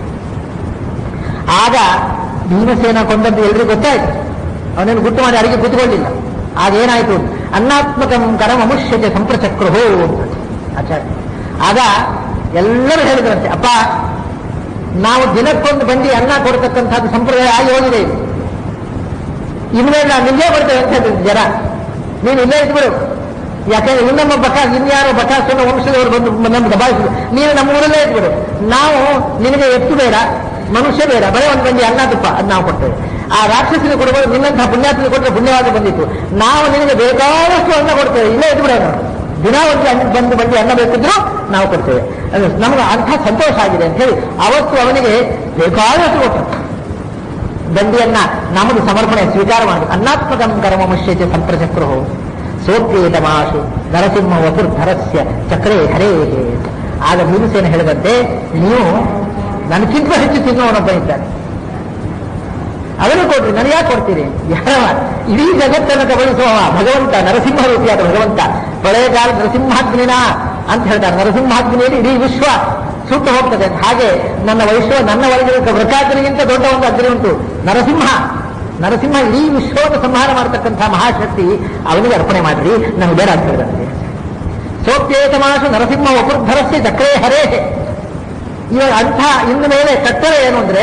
ಆಗ ಭೀಮಸೇನ ಕೊಂದದ್ದು ಎಲ್ರಿಗೂ ಗೊತ್ತಾಯ್ತು. ಅವನನ್ನು ಗುಟ್ಟು ಮಾಡಿ ಅಡಿಗೆ ಕೂತ್ಕೊಳ್ಳಿಲ್ಲ. ಆಗೇನಾಯ್ತು? ಅನ್ನಾತ್ಮಕಂ ಕರಮಮುಷ್ಯತೆ ಸಂಪ್ರಚಕ್ರಹೋ ಅಂತ ಆಚಾರ್ಯ. ಆಗ ಎಲ್ಲರೂ ಹೇಳಿದ್ರಂತೆ, ಅಪ್ಪ ನಾವು ದಿನಕ್ಕೊಂದು ಬಂಡಿ ಅನ್ನ ಕೊಡ್ತಕ್ಕಂಥದ್ದು ಸಂಪ್ರದಾಯ ಆಗಿ ಹೋಗಿದೆ. ಇದು ಇನ್ಮೇಲೆ ನಾವು ನಿಲ್ಲೇ ಬರ್ತೇವೆ ಅಂತ ಹೇಳಿದ್ರು ಜನ. ನೀನು ಇಲ್ಲೇ ಇದ್ಬಿಡು, ಯಾಕಂದ್ರೆ ಇನ್ನೊಬ್ಬ ಬಕ ಇನ್ಯಾರೋ ಬಕಾಸುರನ ವಂಶದವರು ಬಂದು ನಮ್ಮ ದಬಾಯಿಸಿದ್ರು. ನೀನು ನಮ್ಮ ಊರಲ್ಲೇ ಇದ್ಬಿಡು. ನಾವು ನಿನಗೆ ಎತ್ತು ಬೇಡ, ಮನುಷ್ಯ ಬೇಡ, ಬರೀ ಒಂದು ಬಂಡಿ ಅನ್ನ ತುಪ್ಪ ಅದು ನಾವು ಕೊಡ್ತೇವೆ. ಆ ರಾಕ್ಷಸನಿಗೆ ಕೊಡಬಹುದು, ನಿನ್ನಂತಹ ಪುಣ್ಯಾತ್ಮನ ಕೊಟ್ಟರೆ ಪುಣ್ಯವಾದ ಬಂದಿತ್ತು. ನಾವು ನಿನಗೆ ಬೇಕಾದಷ್ಟು ಅನ್ನ ಕೊಡ್ತೇವೆ, ಇಲ್ಲೇ ಇದ್ಬಿಡ. ದಿನ ಒಂದು ಅನ್ನ ಬಂದು ಬಂಡಿ ಅನ್ನ ಬೇಕಿದ್ರು ನಾವು ಕೊಡ್ತೇವೆ. ಅದು ನಮಗೆ ಅಂಥ ಸಂತೋಷ ಆಗಿದೆ ಅಂತ ಹೇಳಿ ಅವತ್ತು ಅವನಿಗೆ ಬೇಕಾದಷ್ಟು ಕೊಟ್ಟರು. ದಂಡಿಯನ್ನ ನಮಗೆ ಸಮರ್ಪಣೆ ಸ್ವೀಕಾರ ಮಾಡಬೇಕು. ಅನ್ನಾತ್ಮಕಂ ಕರ್ಮ ಮುಷ್ಯತೆ ಸಂಪ್ರಚಕ್ರಹೋ ಸೋಪ್ಯೇತಮಾಶು ನರಸಿಂಹ ವಪುರ್ಧರಸ್ಯ ಚಕ್ರೇ ಹರೇ. ಆಗ ಭೀಮಸೇನ ಹೇಳಿದಂತೆ, ನೀವು ನನಗಿಂತ ಹೆಚ್ಚು ತಿನ್ನುವನೊಬ್ಬ ಇದ್ದಾನೆ, ಅವನು ಕೊಡ್ರಿ, ನನಗೆ ಯಾಕೆ ಕೊಡ್ತೀರಿ? ಯಾರವ? ಇಡೀ ಜಗತ್ತನ್ನು ಕಬಳಿಸುವ ಭಗವಂತ, ನರಸಿಂಹ ರೂಪಿಯಾದ ಭಗವಂತ. ಪಳೆಯ ಕಾಲ ನರಸಿಂಹಾಗ್ನಿನ ಅಂತ ಹೇಳ್ತಾರೆ. ನರಸಿಂಹಾಗ್ನಿಯಲ್ಲಿ ಇಡೀ ವಿಶ್ವ ಸುಟ್ಟು ಹೋಗ್ತದೆ. ಹಾಗೆ ನನ್ನ ವೈಶ್ವ ನನ್ನ ಒಳಗಿರುವ ವೃಕಾಗ್ನಿಗಿಂತ ದೊಡ್ಡ ಒಂದು ಅಗ್ನಿ ಉಂಟು, ನರಸಿಂಹ. ನರಸಿಂಹ ಇಡೀ ವಿಶ್ವವನ್ನು ಸಂಹಾರ ಮಾಡತಕ್ಕಂತಹ ಮಹಾಶಕ್ತಿ, ಅವನಿಗೆ ಅರ್ಪಣೆ ಮಾಡ್ರಿ, ನಮ್ಗೆ ಬೇಡ ಅಂತ ಹೇಳಿದಂತೆ. ಸೋಪ್ಯೇತಮಾಶು ನರಸಿಂಹ ವಪುರ್ಧರಸ್ಯ ಚಕ್ರೇ ಹರೇ. ಇವಾಗ ಅಂಥ ಇನ್ನು ಮೇಲೆ ಕಟ್ಟಳೆ ಏನು ಅಂದ್ರೆ,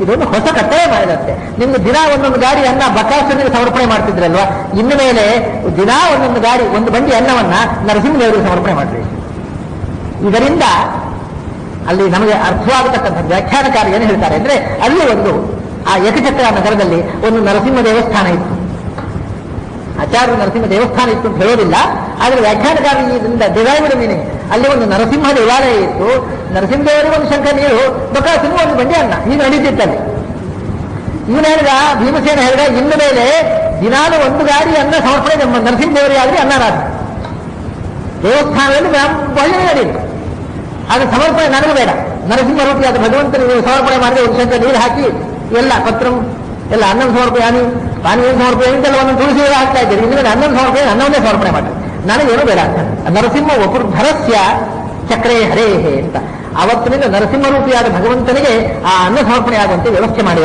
ಇದೊಂದು ಹೊಸ ಕಟ್ಟಳೆ ಮಾಡಿದಂತೆ. ನಿಮ್ಗೆ ದಿನ ಒಂದೊಂದು ಗಾಡಿ ಅನ್ನ ಬಕಾಸುರನಿಗೆ ಸಮರ್ಪಣೆ ಮಾಡ್ತಿದ್ರಲ್ವಾ, ಇನ್ನು ಮೇಲೆ ದಿನ ಒಂದೊಂದು ಗಾಡಿ ಒಂದು ಬಂಡಿ ಅನ್ನವನ್ನ ನರಸಿಂಹದೇವರಿಗೆ ಸಮರ್ಪಣೆ ಮಾಡ್ರಿ. ಇದರಿಂದ ಅಲ್ಲಿ ನಮಗೆ ಅರ್ಥವಾಗತಕ್ಕಂಥ ವ್ಯಾಖ್ಯಾನಕಾರ ಏನು ಹೇಳ್ತಾರೆ ಅಂದ್ರೆ, ಅಲ್ಲಿ ಒಂದು ಆ ಏಕಚಕ ನಗರದಲ್ಲಿ ಒಂದು ನರಸಿಂಹ ದೇವಸ್ಥಾನ ಇತ್ತು. ಆಚಾರ್ಯ ನರಸಿಂಹ ದೇವಸ್ಥಾನ ಇತ್ತು ಅಂತ ಹೇಳೋದಿಲ್ಲ, ಆದರೆ ವ್ಯಾಖ್ಯಾನಕಾರ ಇದರಿಂದ ಡಿರೈವ್ಡ್ ಮೀನಿಂಗ್. ಅಲ್ಲಿ ಒಂದು ನರಸಿಂಹ ದೇವಾಲಯ ಇತ್ತು. ನರಸಿಂಹದೇವರಿಗೆ ಒಂದು ಶಂಕ ನೀರು, ಬಕಾಸುರನಿಗೆ ಒಂದು ಬಂಡಿ ಅನ್ನ, ಹೀಗೆ ನಡೀತಿತ್ತಲ್ಲಿ. ಇವನು ಹೇಳಿದ, ಭೀಮಸೇನ ಹೇಳಿದ, ಇನ್ನು ಮೇಲೆ ದಿನಾಲು ಒಂದು ಗಾಡಿ ಅನ್ನ ಸಮರ್ಪಣೆ ನಮ್ಮ ನರಸಿಂಹದೇವರಿಗೆ ಆಗಲಿ ಅನ್ನರಾಧ ದೇವಸ್ಥಾನದಲ್ಲಿ ಭಜನೆ ನಡೀಲಿ. ಅದು ಸಮರ್ಪಣೆ ನನಗೆ ಬೇಡ, ನರಸಿಂಹ ರೂಪಿಯಾದ ಭಗವಂತನಿಗೆ ಸಮರ್ಪಣೆ ಮಾಡಿದ್ರೆ ಒಂದು ಶಂಕ ನೀರು ಹಾಕಿ ಎಲ್ಲ ಪತ್ರಂ ಎಲ್ಲ ಅನ್ನ ಸಮರ್ಪಣೆ ಅನಿ ಪಾನೀಯ ಸಮರ್ಪಣೆ ಇಂತೆಲ್ಲ ಒಂದು ತುಳಸಿ ಹಾಕ್ತಾ ಇದ್ದೀರಿ. ಇನ್ನು ಅನ್ನ ಸಮರ್ಪಣೆ ಅನ್ನವನ್ನೇ ಸಮರ್ಪಣೆ ಮಾಡಿ, ನನಗೇನು ಬೇಡ ಅಂತ. ನರಸಿಂಹ ವಪುರ್ಧರಸ್ಯ ಚಕ್ರೇ ಹರೇಹೇ ಅಂತ ಅವತ್ತಿನಿಂದ ನರಸಿಂಹ ರೂಪಿಯಾದ ಭಗವಂತನಿಗೆ ಆ ಅನ್ನ ಸಮರ್ಪಣೆ ಆಗುವಂತೆ ವ್ಯವಸ್ಥೆ ಮಾಡಿದ.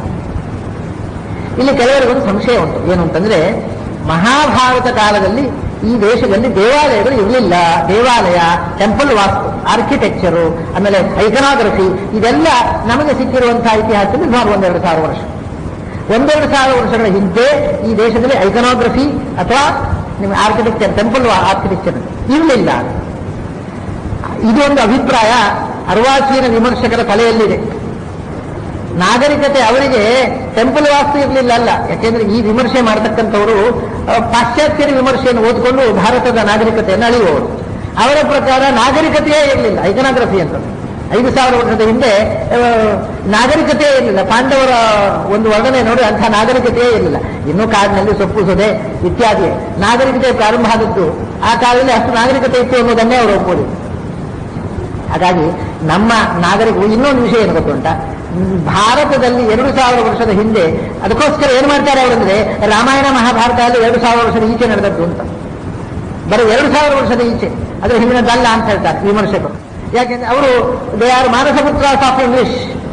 ಇಲ್ಲಿ ಕೆಲವರಿಗೊಂದು ಸಂಶಯ ಉಂಟು, ಏನು ಅಂತಂದ್ರೆ, ಮಹಾಭಾರತ ಕಾಲದಲ್ಲಿ ಈ ದೇಶದಲ್ಲಿ ದೇವಾಲಯಗಳು ಇರಲಿಲ್ಲ. ದೇವಾಲಯ, ಟೆಂಪಲ್ ವಾಸ್ತು, ಆರ್ಕಿಟೆಕ್ಚರು, ಆಮೇಲೆ ಐಕನಾಗ್ರಫಿ ಇದೆಲ್ಲ ನಮಗೆ ಸಿಕ್ಕಿರುವಂತಹ ಇತಿಹಾಸದಲ್ಲಿ ಸುಮಾರು ಒಂದೆರಡು ಸಾವಿರ ವರ್ಷ ಒಂದೆರಡು ಸಾವಿರ ವರ್ಷಗಳ ಹಿಂದೆ ಈ ದೇಶದಲ್ಲಿ ಐಕನಾಗ್ರಫಿ ಅಥವಾ ನಿಮ್ಮ ಆರ್ಕಿಟೆಕ್ಚರ್, ಟೆಂಪಲ್ ಆರ್ಕಿಟೆಕ್ಚರ್ ಇರಲಿಲ್ಲ. ಇದು ಒಂದು ಅಭಿಪ್ರಾಯ ಅರ್ವಾಚೀನ ವಿಮರ್ಶಕರ ತಲೆಯಲ್ಲಿದೆ. ನಾಗರಿಕತೆ ಅವರಿಗೆ ಟೆಂಪಲ್ ವಾಸ್ತು ಇರಲಿಲ್ಲ ಅಲ್ಲ, ಯಾಕೆಂದ್ರೆ ಈ ವಿಮರ್ಶೆ ಮಾಡತಕ್ಕಂಥವರು ಪಾಶ್ಚಾತ್ಯರ ವಿಮರ್ಶೆಯನ್ನು ಓದಿಕೊಂಡು ಭಾರತದ ನಾಗರಿಕತೆಯನ್ನು ಅಳಿಯುವವರು. ಅವರ ಪ್ರಕಾರ ನಾಗರಿಕತೆಯೇ ಇರಲಿಲ್ಲ, ಐಕನಾಗ್ರಫಿ ಅಂತ. ಐದು ಸಾವಿರ ವರ್ಷದ ಹಿಂದೆ ನಾಗರಿಕತೆಯೇ ಇರಲಿಲ್ಲ. ಪಾಂಡವರ ಒಂದು ವರ್ಣನೆ ನೋಡಿ ಅಂಥ ನಾಗರಿಕತೆಯೇ ಇರಲಿಲ್ಲ. ಇನ್ನೂ ಕಾಡಿನಲ್ಲಿ ಸೊಪ್ಪು ಸೊದೆ ಇತ್ಯಾದಿ ನಾಗರಿಕತೆ ಪ್ರಾರಂಭ ಆದದ್ದು ಆ ಕಾಲದಲ್ಲಿ ಅಷ್ಟು ನಾಗರಿಕತೆ ಇತ್ತು ಅನ್ನೋದನ್ನೇ ಅವರು ಒಪ್ಪೋದು. ಹಾಗಾಗಿ ನಮ್ಮ ನಾಗರಿಕರು ಇನ್ನೊಂದು ವಿಷಯ ಏನು ಗೊತ್ತುಂಟ, ಭಾರತದಲ್ಲಿ ಎರಡು ಸಾವಿರ ವರ್ಷದ ಹಿಂದೆ ಅದಕ್ಕೋಸ್ಕರ ಏನು ಮಾಡ್ತಾರೆ ಅವರಂದ್ರೆ, ರಾಮಾಯಣ ಮಹಾಭಾರತ ಅಲ್ಲಿ ಎರಡು ಸಾವಿರ ವರ್ಷದ ಈಚೆ ನಡೆದದ್ದು ಅಂತ, ಬರೀ ಎರಡು ಸಾವಿರ ವರ್ಷದ ಈಚೆ, ಅದರ ಹಿಂದಿನದಲ್ಲ ಅಂತ ಹೇಳ್ತಾರೆ ವಿಮರ್ಶಕರು. ಯಾಕೆಂದ್ರೆ ಅವರು ದೇ ಆರ್ ಮಾನಸಪುತ್ರ ಆಫ್ ಇಂಗ್ಲಿಷ್,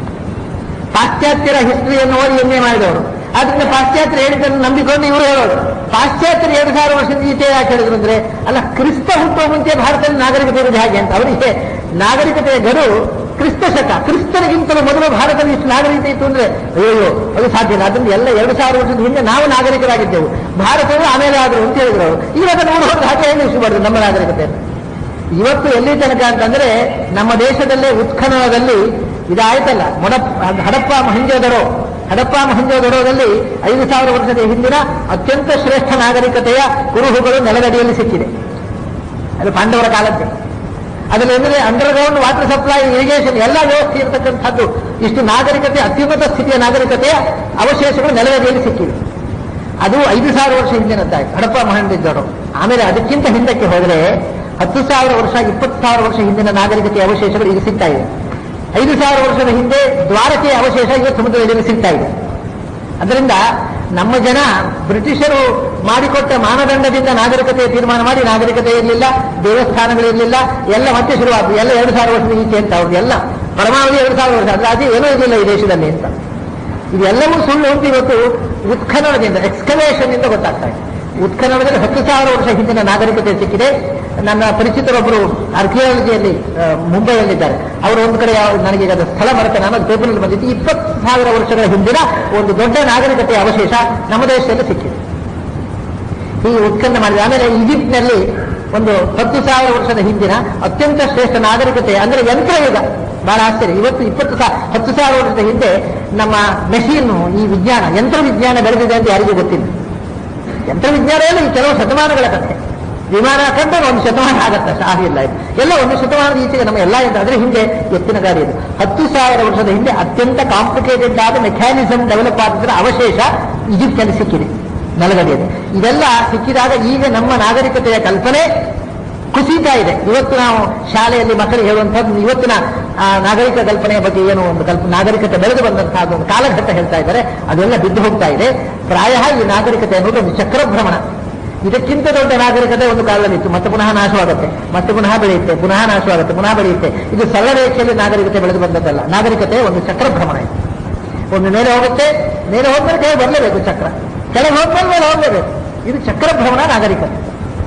ಪಾಶ್ಚಾತ್ಯರ ಹಿಸ್ಟ್ರಿಯನ್ನು ಓದಿ ಎಮ್ಮೆ ಮಾಡಿದವರು. ಆದ್ರಿಂದ ಪಾಶ್ಚಾತ್ಯರು ಹೇಳಿದ್ದನ್ನು ನಂಬಿಕೊಂಡು ಇವರು ಹೇಳೋರು. ಪಾಶ್ಚಾತ್ಯರು ಎರಡು ಸಾವಿರ ವರ್ಷದ ಈಚೆ ಯಾಕೆ ಹೇಳಿದ್ರು ಅಂದ್ರೆ, ಅಲ್ಲ ಕ್ರಿಸ್ತ ಹುಟ್ಟುವ ಮುಂಚೆ ಭಾರತದಲ್ಲಿ ನಾಗರಿಕತೆ ಇರುವುದು ಹಾಗೆ ಅಂತ. ಅವರಿಗೆ ನಾಗರಿಕತೆಯ ಗಡು ಕ್ರಿಸ್ತ ಶಕ, ಕ್ರಿಸ್ತನಿಗಿಂತಲೂ ಮೊದಲು ಭಾರತದಲ್ಲಿ ಇಷ್ಟು ನಾಗರಿಕತೆ ಇತ್ತು ಅಂದ್ರೆ ಅಯ್ಯೋ ಅದು ಸಾಧ್ಯ ಇಲ್ಲ. ಅದರಿಂದ ಎಲ್ಲ ಎರಡು ಸಾವಿರ ವರ್ಷದ ಹಿಂದೆ ನಾವು ನಾಗರಿಕರಾಗಿದ್ದೆವು, ಭಾರತವು ಆಮೇಲೆ ಆದರು ಅಂತ ಹೇಳಿದ್ರು ಅವರು. ಇವಾಗ ನೋಡಿ ಹೋದ್ರೆ ಹಾಗೆ ಏನು ಇಷ್ಟಪಡುದು ನಮ್ಮ ನಾಗರಿಕತೆ. ಇವತ್ತು ಎಲ್ಲಿ ತನಕ ಅಂತಂದ್ರೆ, ನಮ್ಮ ದೇಶದಲ್ಲೇ ಉತ್ಖನನದಲ್ಲಿ ಇದಾಯ್ತಲ್ಲ, ಮೊಡ ಹಡಪ್ಪ ಮೊಹೆಂಜೋದಡೋ ಹಡಪ್ಪ ಮೊಹೆಂಜೋದಡೋದಲ್ಲಿ ಐದು ಸಾವಿರ ವರ್ಷದ ಹಿಂದಿನ ಅತ್ಯಂತ ಶ್ರೇಷ್ಠ ನಾಗರಿಕತೆಯ ಕುರುಹುಗಳು ನೆಲಗಡಿಯಲ್ಲಿ ಸಿಕ್ಕಿದೆ. ಅದು ಪಾಂಡವರ ಕಾಲದ್ದೇ. ಅದರಲ್ಲಿ ಅಂದರೆ ಅಂಡರ್ಗ್ರೌಂಡ್ ವಾಟರ್ ಸಪ್ಲೈ, ಇರಿಗೇಷನ್ ಎಲ್ಲ ವ್ಯವಸ್ಥೆ ಇರತಕ್ಕಂಥದ್ದು. ಇಷ್ಟು ನಾಗರಿಕತೆ, ಅತ್ಯುನ್ನತ ಸ್ಥಿತಿಯ ನಾಗರಿಕತೆಯ ಅವಶೇಷಗಳು ನೆಲಗಡಿಯಲ್ಲಿ ಸಿಕ್ಕಿವೆ. ಅದು ಐದು ಸಾವಿರ ವರ್ಷ ಹಿಂದಿನದ್ದಾಯ್ತು ಹಡಪ್ಪ ಮೊಹೆಂಜೋದಡೋ. ಆಮೇಲೆ ಅದಕ್ಕಿಂತ ಹಿಂದಕ್ಕೆ ಹೋದರೆ ಹತ್ತು ಸಾವಿರ ವರ್ಷ, ಇಪ್ಪತ್ತು ಸಾವಿರ ವರ್ಷ ಹಿಂದಿನ ನಾಗರಿಕತೆಯ ಅವಶೇಷಗಳು ಈಗ ಸಿಗ್ತಾ ಇದೆ. ಐದು ಸಾವಿರ ವರ್ಷದ ಹಿಂದೆ ದ್ವಾರಕೆಯ ಅವಶೇಷ ಇವತ್ತು ಸಮುದ್ರದಲ್ಲಿ ಸಿಗ್ತಾ ಇದೆ. ಅದರಿಂದ ನಮ್ಮ ಜನ ಬ್ರಿಟಿಷರು ಮಾಡಿಕೊಟ್ಟ ಮಾನದಂಡದಿಂದ ನಾಗರಿಕತೆಯ ತೀರ್ಮಾನ ಮಾಡಿ ನಾಗರಿಕತೆ ಇರಲಿಲ್ಲ, ದೇವಸ್ಥಾನಗಳಿರಲಿಲ್ಲ, ಎಲ್ಲ ಮತ್ತೆ ಶುರುವಾದ್ದು. ಎಲ್ಲ ಎರಡು ಸಾವಿರ ವರ್ಷದ ಈಚೆ ಅಂತ ಅವ್ರಿಗೆ ಎಲ್ಲ ಪರಮಾವಧಿ ಎರಡು ಸಾವಿರ ವರ್ಷ, ಅದ್ರ ಅದೇ ಏನೂ ಇರಲಿಲ್ಲ ಈ ದೇಶದಲ್ಲಿ ಅಂತ. ಇದೆಲ್ಲವೂ ಸುಳ್ಳು ಅಂತ ಇವತ್ತು ಉತ್ಖನನದಿಂದ, ಎಕ್ಸ್ಕವೇಷನ್ ಇಂದ ಗೊತ್ತಾಗ್ತಾ ಇದೆ. ಉತ್ಖನನದಲ್ಲಿ ಹತ್ತು ಸಾವಿರ ವರ್ಷ ಹಿಂದಿನ ನಾಗರಿಕತೆ ಸಿಕ್ಕಿದೆ. ನನ್ನ ಪರಿಚಿತರೊಬ್ಬರು ಆರ್ಕಿಯಾಲಜಿಯಲ್ಲಿ ಮುಂಬೈಯಲ್ಲಿದ್ದಾರೆ. ಅವರು ಒಂದು ಕಡೆ ನನಗೆ ಅದು ಸ್ಥಳ ಬರುತ್ತೆ, ನಾನು ಪೇಪರ್ನಲ್ಲಿ ಬಂದಿದ್ದು, ಇಪ್ಪತ್ತು ಸಾವಿರ ವರ್ಷಗಳ ಹಿಂದಿನ ಒಂದು ದೊಡ್ಡ ನಾಗರಿಕತೆಯ ಅವಶೇಷ ನಮ್ಮ ದೇಶದಲ್ಲಿ ಸಿಕ್ಕಿದೆ. ಹೀಗೆ ಉತ್ಖನನ ಮಾಡಿದೆ. ಆಮೇಲೆ ಈಜಿಪ್ಟ್ನಲ್ಲಿ ಒಂದು ಹತ್ತು ಸಾವಿರ ವರ್ಷದ ಹಿಂದಿನ ಅತ್ಯಂತ ಶ್ರೇಷ್ಠ ನಾಗರಿಕತೆ ಅಂದ್ರೆ ಯಂತ್ರಯುಗ. ಬಹಳ ಆಶ್ಚರ್ಯ. ಇವತ್ತು ಇಪ್ಪತ್ತು ಸಾವಿರ ಹತ್ತು ಸಾವಿರ ವರ್ಷದ ಹಿಂದೆ ನಮ್ಮ ಮೆಷೀನು, ಈ ವಿಜ್ಞಾನ, ಯಂತ್ರ ವಿಜ್ಞಾನ ಬೆಳೆದಿದೆ ಅಂತ ಯಾರಿಗೂ ಗೊತ್ತಿಲ್ಲ. ಯಂತ್ರ ವಿಜ್ಞಾನ ಎಲ್ಲ ಈ ಕೆಲವು ಶತಮಾನಗಳ ಕಥೆ. ವಿಮಾನ ಕಂಡು ಒಂದು ಶತಮಾನ ಆಗತ್ತೆ, ಆಗಿಲ್ಲ. ಎಲ್ಲ ಒಂದು ಶತಮಾನದ ಈಚೆಗೆ ನಮ್ಮ ಎಲ್ಲ ಯಂತ್ರ, ಅದರ ಹಿಂದೆ ಎತ್ತಿನ ಗಾಡಿ ಇದು. ಹತ್ತು ಸಾವಿರ ವರ್ಷದ ಹಿಂದೆ ಅತ್ಯಂತ ಕಾಂಪ್ಲಿಕೇಟೆಡ್ ಆದ ಮೆಕ್ಯಾನಿಸಮ್ ಡೆವಲಪ್ ಆಗಿದ್ದರ ಅವಶೇಷ ಈಜಿಪ್ಟ್ನಲ್ಲಿ ಸಿಕ್ಕಿದೆ, ನೆಲಗಡಿಯಲ್ಲಿ. ಇದೆಲ್ಲ ಸಿಕ್ಕಿದಾಗ ಈಗ ನಮ್ಮ ನಾಗರಿಕತೆಯ ಕಲ್ಪನೆ ಕುಸಿತಾ ಇದೆ. ಇವತ್ತು ನಾವು ಶಾಲೆಯಲ್ಲಿ ಮಕ್ಕಳಿಗೆ ಹೇಳುವಂಥದ್ದು ಇವತ್ತಿನ ನಾಗರಿಕ ಕಲ್ಪನೆಯ ಬಗ್ಗೆ ಏನು ಒಂದು ಕಲ್ಪ ನಾಗರಿಕತೆ ಬೆಳೆದು ಬಂದಂತಹ ಒಂದು ಕಾಲಘಟ್ಟ ಹೇಳ್ತಾ ಇದ್ದಾರೆ, ಅದೆಲ್ಲ ಬಿದ್ದು ಹೋಗ್ತಾ ಇದೆ. ಪ್ರಾಯ ಈ ನಾಗರಿಕತೆ ಅನ್ನೋದು ಒಂದು ಚಕ್ರಭ್ರಮಣ. ಇದಕ್ಕಿಂತ ದೊಡ್ಡ ನಾಗರಿಕತೆ ಒಂದು ಕಾಲದಲ್ಲಿತ್ತು, ಮತ್ತೆ ಪುನಃ ನಾಶವಾಗುತ್ತೆ, ಮತ್ತೆ ಪುನಃ ಬೆಳೆಯುತ್ತೆ, ಪುನಃ ನಾಶವಾಗುತ್ತೆ, ಪುನಃ ಬೆಳೆಯುತ್ತೆ. ಇದು ಸರಳ ರೇಖೆಯಲ್ಲಿ ನಾಗರಿಕತೆ ಬೆಳೆದು ಬಂದದ್ದಲ್ಲ. ನಾಗರಿಕತೆ ಒಂದು ಚಕ್ರಭ್ರಮಣ ಇದೆ. ಒಂದು ಮೇಲೆ ಹೋಗುತ್ತೆ, ಮೇಲೆ ಹೋದ್ಮೇಲೆ ಕೆಳಗೆ ಬರಲೇಬೇಕು ಚಕ್ರ, ಕೆಳಗೆ ಹೋದ್ಮೇಲೆ ಮೇಲೆ ಹೋಗಲೇಬೇಕು. ಇದು ಚಕ್ರಭ್ರಮಣ ನಾಗರಿಕತೆ.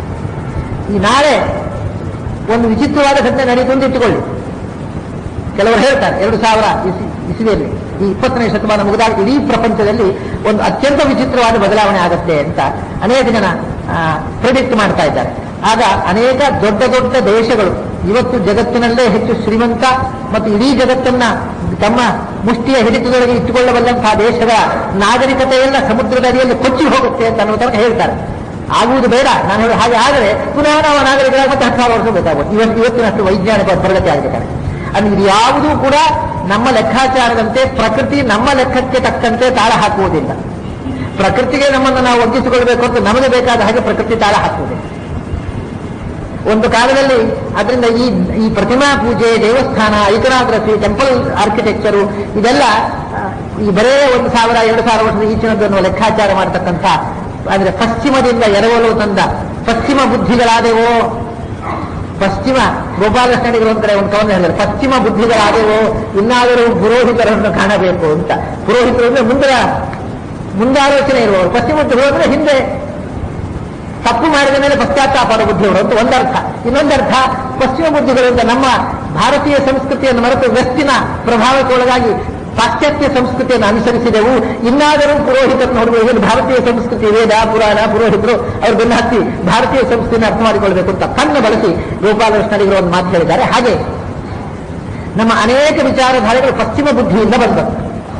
ಈ ನಾಳೆ ಒಂದು ವಿಚಿತ್ರವಾದ ಘಟನೆ ನಡೀತು ಅಂತ ಇಟ್ಟುಕೊಳ್ಳಿ. ಕೆಲವರು ಹೇಳ್ತಾರೆ ಎರಡು ಸಾವಿರ ಇಸಿ ಇಸುವಿಯಲ್ಲಿ ಈ ಇಪ್ಪತ್ತನೇ ಶತಮಾನ ಮುಗಿದಾಗ ಇಡೀ ಪ್ರಪಂಚದಲ್ಲಿ ಒಂದು ಅತ್ಯಂತ ವಿಚಿತ್ರವಾದ ಬದಲಾವಣೆ ಆಗುತ್ತೆ ಅಂತ ಅನೇಕ ಜನ ಪ್ರೆಡಿಕ್ಟ್ ಮಾಡ್ತಾ ಇದ್ದಾರೆ. ಆಗ ಅನೇಕ ದೊಡ್ಡ ದೊಡ್ಡ ದೇಶಗಳು ಇವತ್ತು ಜಗತ್ತಿನಲ್ಲೇ ಹೆಚ್ಚು ಶ್ರೀಮಂತ ಮತ್ತು ಇಡೀ ಜಗತ್ತನ್ನ ತಮ್ಮ ಮುಷ್ಟಿಯ ಹಿಡಿತದೊಳಗೆ ಇಟ್ಟುಕೊಳ್ಳಬಲ್ಲಂತಹ ದೇಶದ ನಾಗರಿಕತೆಯೆಲ್ಲ ಸಮುದ್ರದ ಅಡಿಯಲ್ಲಿ ಕೊಚ್ಚಿ ಹೋಗುತ್ತೆ ಅಂತ ಅನ್ನೋ ತನಕ ಹೇಳ್ತಾರೆ. ಆಗುವುದು ಬೇಡ, ನಾನು ಹೇಳಿ ಹಾಗೆ ಆದರೆ ಪುನಃ ನಾವು ನಾಗರಿಕರಾಗಿ ಮತ್ತೆ ಹತ್ತು ಸಾವಿರ ವರ್ಷ ಬೇಕಾಗುತ್ತೆ. ಇವತ್ತು ಇವತ್ತಿನಷ್ಟು ವೈಜ್ಞಾನಿಕ ಪ್ರಗತಿ ಆಗಬೇಕಾದ್ರೆ ಅಂದ್ರೆ ಇದು ಯಾವುದೂ ಕೂಡ ನಮ್ಮ ಲೆಕ್ಕಾಚಾರದಂತೆ ಪ್ರಕೃತಿ ನಮ್ಮ ಲೆಕ್ಕಕ್ಕೆ ತಕ್ಕಂತೆ ತಾಳ ಹಾಕುವುದಿಲ್ಲ. ಪ್ರಕೃತಿಗೆ ನಮ್ಮನ್ನು ನಾವು ಒಗ್ಗಿಸಿಕೊಳ್ಬೇಕು ಅಂತ ನಮಗೆ ಬೇಕಾದ ಹಾಗೆ ಪ್ರಕೃತಿ ತಾಳ ಹಾಕುವುದಿಲ್ಲ. ಒಂದು ಕಾಲದಲ್ಲಿ ಅದರಿಂದ ಈ ಈ ಪ್ರತಿಮಾ ಪೂಜೆ, ದೇವಸ್ಥಾನ, ಐಕನಾಗ್ರಫಿ, ಟೆಂಪಲ್ ಆರ್ಕಿಟೆಕ್ಚರು ಇದೆಲ್ಲ ಈ ಬರೇ ಒಂದು ಸಾವಿರ ಎರಡು ಸಾವಿರ ವರ್ಷದ ಈಚಿನದನ್ನು ಲೆಕ್ಕಾಚಾರ ಮಾಡತಕ್ಕಂಥ ಅಂದ್ರೆ ಪಶ್ಚಿಮದಿಂದ ಎರವಲು ತಂದ ಪಶ್ಚಿಮ ಬುದ್ಧಿಗಳಾದೆವೋ, ಪಶ್ಚಿಮ ಗೋಪಾಲಕೃಷ್ಣನಿಗೆ ಒಂದು ಕಡೆ ಒಂದು ಕವನ ಹೇಳಿದ್ದಾರೆ, ಪಶ್ಚಿಮ ಬುದ್ಧಿಗಳಾದೆವೋ ಇನ್ನಾದರೂ ಪುರೋಹಿತರನ್ನು ಕಾಣಬೇಕು ಅಂತ. ಪುರೋಹಿತರು ಅಂದ್ರೆ ಮುಂದಿನ ಮುಂದಾಲೋಚನೆ ಇರುವವರು, ಪಶ್ಚಿಮ ಬುದ್ಧಿಗಳು ಅಂದ್ರೆ ಹಿಂದೆ ತಪ್ಪು ಮಾಡಿದ ಮೇಲೆ ಪಶ್ಚಾತ್ತಾಪ ಬುದ್ಧಿಯವರು ಅಂತ ಒಂದರ್ಥ. ಇನ್ನೊಂದರ್ಥ ಪಶ್ಚಿಮ ಬುದ್ಧಿಗಳಿಂದ ನಮ್ಮ ಭಾರತೀಯ ಸಂಸ್ಕೃತಿಯನ್ನು ಮರೆತು ವೆಸ್ಟಿನ ಪ್ರಭಾವಕ್ಕೊಳಗಾಗಿ ಪಾಶ್ಚಾತ್ಯ ಸಂಸ್ಕೃತಿಯನ್ನು ಅನುಸರಿಸಿದೆವು. ಇನ್ನಾದರೂ ಪುರೋಹಿತರನ್ನು ನೋಡಬಹುದು, ಭಾರತೀಯ ಸಂಸ್ಕೃತಿ ವೇದ ಪುರಾಣ ಪುರೋಹಿತರು ಅವರು ಬೆನ್ನ ಹತ್ತಿ ಭಾರತೀಯ ಸಂಸ್ಕೃತಿಯನ್ನು ಅರ್ಥ ಮಾಡಿಕೊಳ್ಬೇಕು ಅಂತ ಕಣ್ಣು ಬಳಸಿ ಗೋಪಾಲಕೃಷ್ಣನಿಗೆ ಒಂದು ಮಾತು ಹೇಳಿದ್ದಾರೆ. ಹಾಗೆ ನಮ್ಮ ಅನೇಕ ವಿಚಾರಧಾರೆಗಳು ಪಶ್ಚಿಮ ಬುದ್ಧಿಯಿಂದ ಬಂದವು.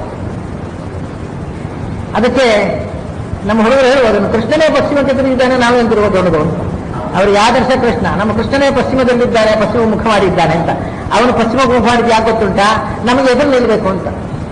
ಅದಕ್ಕೆ ನಮ್ಮ ಹುಡುಗರು ಹೇಳುವುದು ಕೃಷ್ಣನೇ ಪಶ್ಚಿಮಕ್ಕೆ ಇದ್ದಾನೆ, ನಾವೇ ಅಂತಿರುವ ದೊಡ್ಡದು ಅಂತ. ಅವರಿಗೆ ಆದರ್ಶ ಕೃಷ್ಣ, ನಮ್ಮ ಕೃಷ್ಣನೇ ಪಶ್ಚಿಮದಲ್ಲಿದ್ದಾನೆ, ಪಶ್ಚಿಮ ಮುಖ ಮಾಡಿದ್ದಾನೆ ಅಂತ. ಅವನು ಪಶ್ಚಿಮ ಮುಖ ಮಾಡಿದ್ದು ಯಾಕೆ ಗೊತ್ತುಂಟಾ? ನಮಗೆ ಎದುರು ನಿಲ್ಲಬೇಕು ಅಂತ,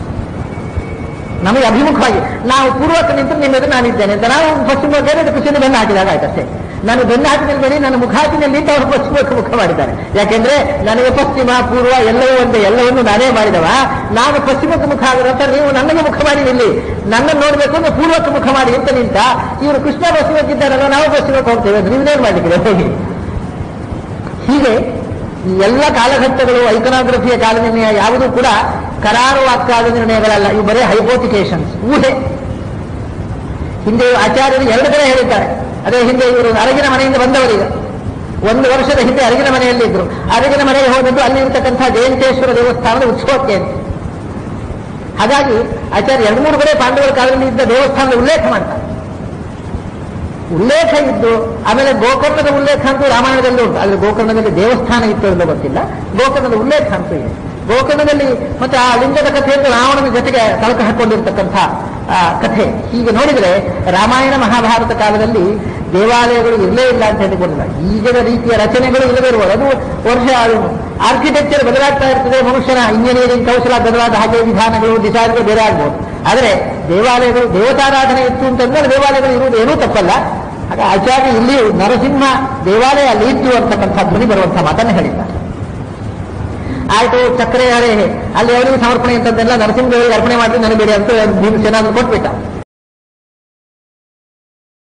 ನಮಗೆ ಅಭಿಮುಖವಾಗಿ. ನಾವು ಪೂರ್ವಕ್ಕೆ ನಿಂತು ನಿಮ್ಮ ಎದುರು ನಾನಿದ್ದೇನೆ ಅಂತ ನಾವು ಪಶ್ಚಿಮಕ್ಕೆ ಕೃಷ್ಣನ ಬೆನ್ನು ಹಾಕಿದಾಗ ಆಯ್ತಷ್ಟೇ. ನಾನು ಬೆನ್ನು ಹಾಕಿದಲ್ಲಿ ನನ್ನ ಮುಖಾತಿನಲ್ಲಿ ಅಂತ ಅವರು ಪಶ್ಚಿಮಕ್ಕೆ ಮುಖ ಮಾಡಿದ್ದಾರೆ. ಯಾಕೆಂದ್ರೆ ನನಗೆ ಪಶ್ಚಿಮ ಪೂರ್ವ ಎಲ್ಲವೂ ಒಂದೇ, ಎಲ್ಲವನ್ನೂ ನಾನೇ ಮಾಡಿದವ. ನಾನು ಪಶ್ಚಿಮಕ್ಕೆ ಮುಖ ಆಗಿರೋಂತ ನೀವು ನನಗೆ ಮುಖ ಮಾಡಿ ನಿಲ್ಲಿ, ನನ್ನನ್ನು ನೋಡಬೇಕು ಅಂದ್ರೆ ಪೂರ್ವಕ್ಕೆ ಮುಖ ಮಾಡಿ ಅಂತ ನಿಂತ ಇವರು ಕೃಷ್ಣ ಪಶ್ಚಿಮಕ್ಕಿದ್ದಾರಲ್ಲ, ನಾವು ಪಶ್ಚಿಮಕ್ಕೆ ಹೋಗ್ತೇವೆ, ನೀವೇನು ಮಾಡ್ಲಿಕ್ಕೆ ಹೋಗಿ. ಹೀಗೆ ಈ ಎಲ್ಲ ಕಾಲಘಟ್ಟಗಳು ಐಕನಾಗ್ರಫಿಯ ಕಾಲನಿರ್ಣಯ ಯಾವುದೂ ಕೂಡ ಕರಾರುವಾಕ್ಕಾದ ನಿರ್ಣಯಗಳಲ್ಲ, ಇವು ಬರೇ ಹೈಪೋಥಿಕೇಶನ್ಸ್, ಊಹೆ. ಹಿಂದೆ ಆಚಾರ್ಯರು ಎರಡು ಕಡೆ ಹೇಳಿದ್ದಾರೆ. ಅದೇ ಹಿಂದೆ ಇವರು ಅರಗಿನ ಮನೆಯಿಂದ ಬಂದವರೀಗ ಒಂದು ವರ್ಷದ ಹಿಂದೆ ಅರಗಿನ ಮನೆಯಲ್ಲಿದ್ದರು. ಅರಗಿನ ಮನೆಗೆ ಹೋದದ್ದು ಅಲ್ಲಿ ಇರತಕ್ಕಂಥ ಜಯಂತೇಶ್ವರ ದೇವಸ್ಥಾನದ ಉತ್ಸವಕ್ಕೆ ಅಂತ. ಹಾಗಾಗಿ ಆಚಾರ್ಯ ಎರಡು ಮೂರು ಕಡೆ ಪಾಂಡವರ ಕಾಲದಲ್ಲಿ ಇದ್ದ ದೇವಸ್ಥಾನದ ಉಲ್ಲೇಖ ಮಾಡ್ತಾರೆ. ಉಲ್ಲೇಖ ಇದ್ದು ಆಮೇಲೆ ಗೋಕರ್ಣದ ಉಲ್ಲೇಖ ಅಂತೂ ರಾಮಾಯಣದಲ್ಲಿ ಉಂಟು, ಆದರೆ ಗೋಕರ್ಣದಲ್ಲಿ ದೇವಸ್ಥಾನ ಇತ್ತು ಎಂದು ಗೊತ್ತಿಲ್ಲ. ಗೋಕರ್ಣದ ಉಲ್ಲೇಖ ಅಂತೂ ಇದೆ. ಗೋಕರ್ಣದಲ್ಲಿ ಮತ್ತೆ ಆ ಲಿಂಗದ ಕಥೆಯನ್ನು ರಾವಣನ ಜೊತೆಗೆ ತಳಕ ಹಾಕೊಂಡಿರ್ತಕ್ಕಂಥ ಕಥೆ. ಹೀಗೆ ನೋಡಿದರೆ ರಾಮಾಯಣ ಮಹಾಭಾರತ ಕಾಲದಲ್ಲಿ ದೇವಾಲಯಗಳು ಇರಲೇ ಇಲ್ಲ ಅಂತ ಹೇಳಿಕೊಂಡಿಲ್ಲ. ಈಗಿನ ರೀತಿಯ ರಚನೆಗಳು ಇಲ್ಲದೇ ಇರುವುದು. ಅದು ವರ್ಷ ಆರ್ಕಿಟೆಕ್ಚರ್ ಬದಲಾಗ್ತಾ ಇರ್ತದೆ, ಮನುಷ್ಯನ ಇಂಜಿನಿಯರಿಂಗ್ ಕೌಶಲ ಬದಲಾದ ಹಾಗೆ ವಿಧಾನಗಳು ಡಿಸೈನ್ಗಳು ಬೇರೆ ಆಗ್ಬೋದು. ಆದರೆ ದೇವಾಲಯಗಳು ದೇವತಾರಾಧನೆ ಇತ್ತು ಅಂತಂದ್ರೆ ದೇವಾಲಯಗಳು ಇರುವುದು ಏನೂ ತಪ್ಪಲ್ಲ. ಹಾಗೆ ಆಚಾರ್ಯ ಇಲ್ಲಿ ನರಸಿಂಹ ದೇವಾಲಯ ಅಲ್ಲಿ ಇತ್ತು ಅಂತಕ್ಕಂಥ ಧ್ವನಿ ಬರುವಂತಹ ಮಾತನ್ನು ಹೇಳಿದ್ದಾರೆ. ಆಯ್ತು, ಚಕ್ರೆ ಹಳೆ ಅಲ್ಲಿ ಅವರಿಗೆ ಸಮರ್ಪಣೆ ಅಂತಂದೆಲ್ಲ ನರಸಿಂಹ ದೇವರಿಗೆ ಅರ್ಪಣೆ ಮಾಡಿದ್ರೆ ನನಗೆ ಬೇರೆ ಅಂತ ಭೀಮಸೇನ ಕೊಟ್ಬಿಟ್ಟ.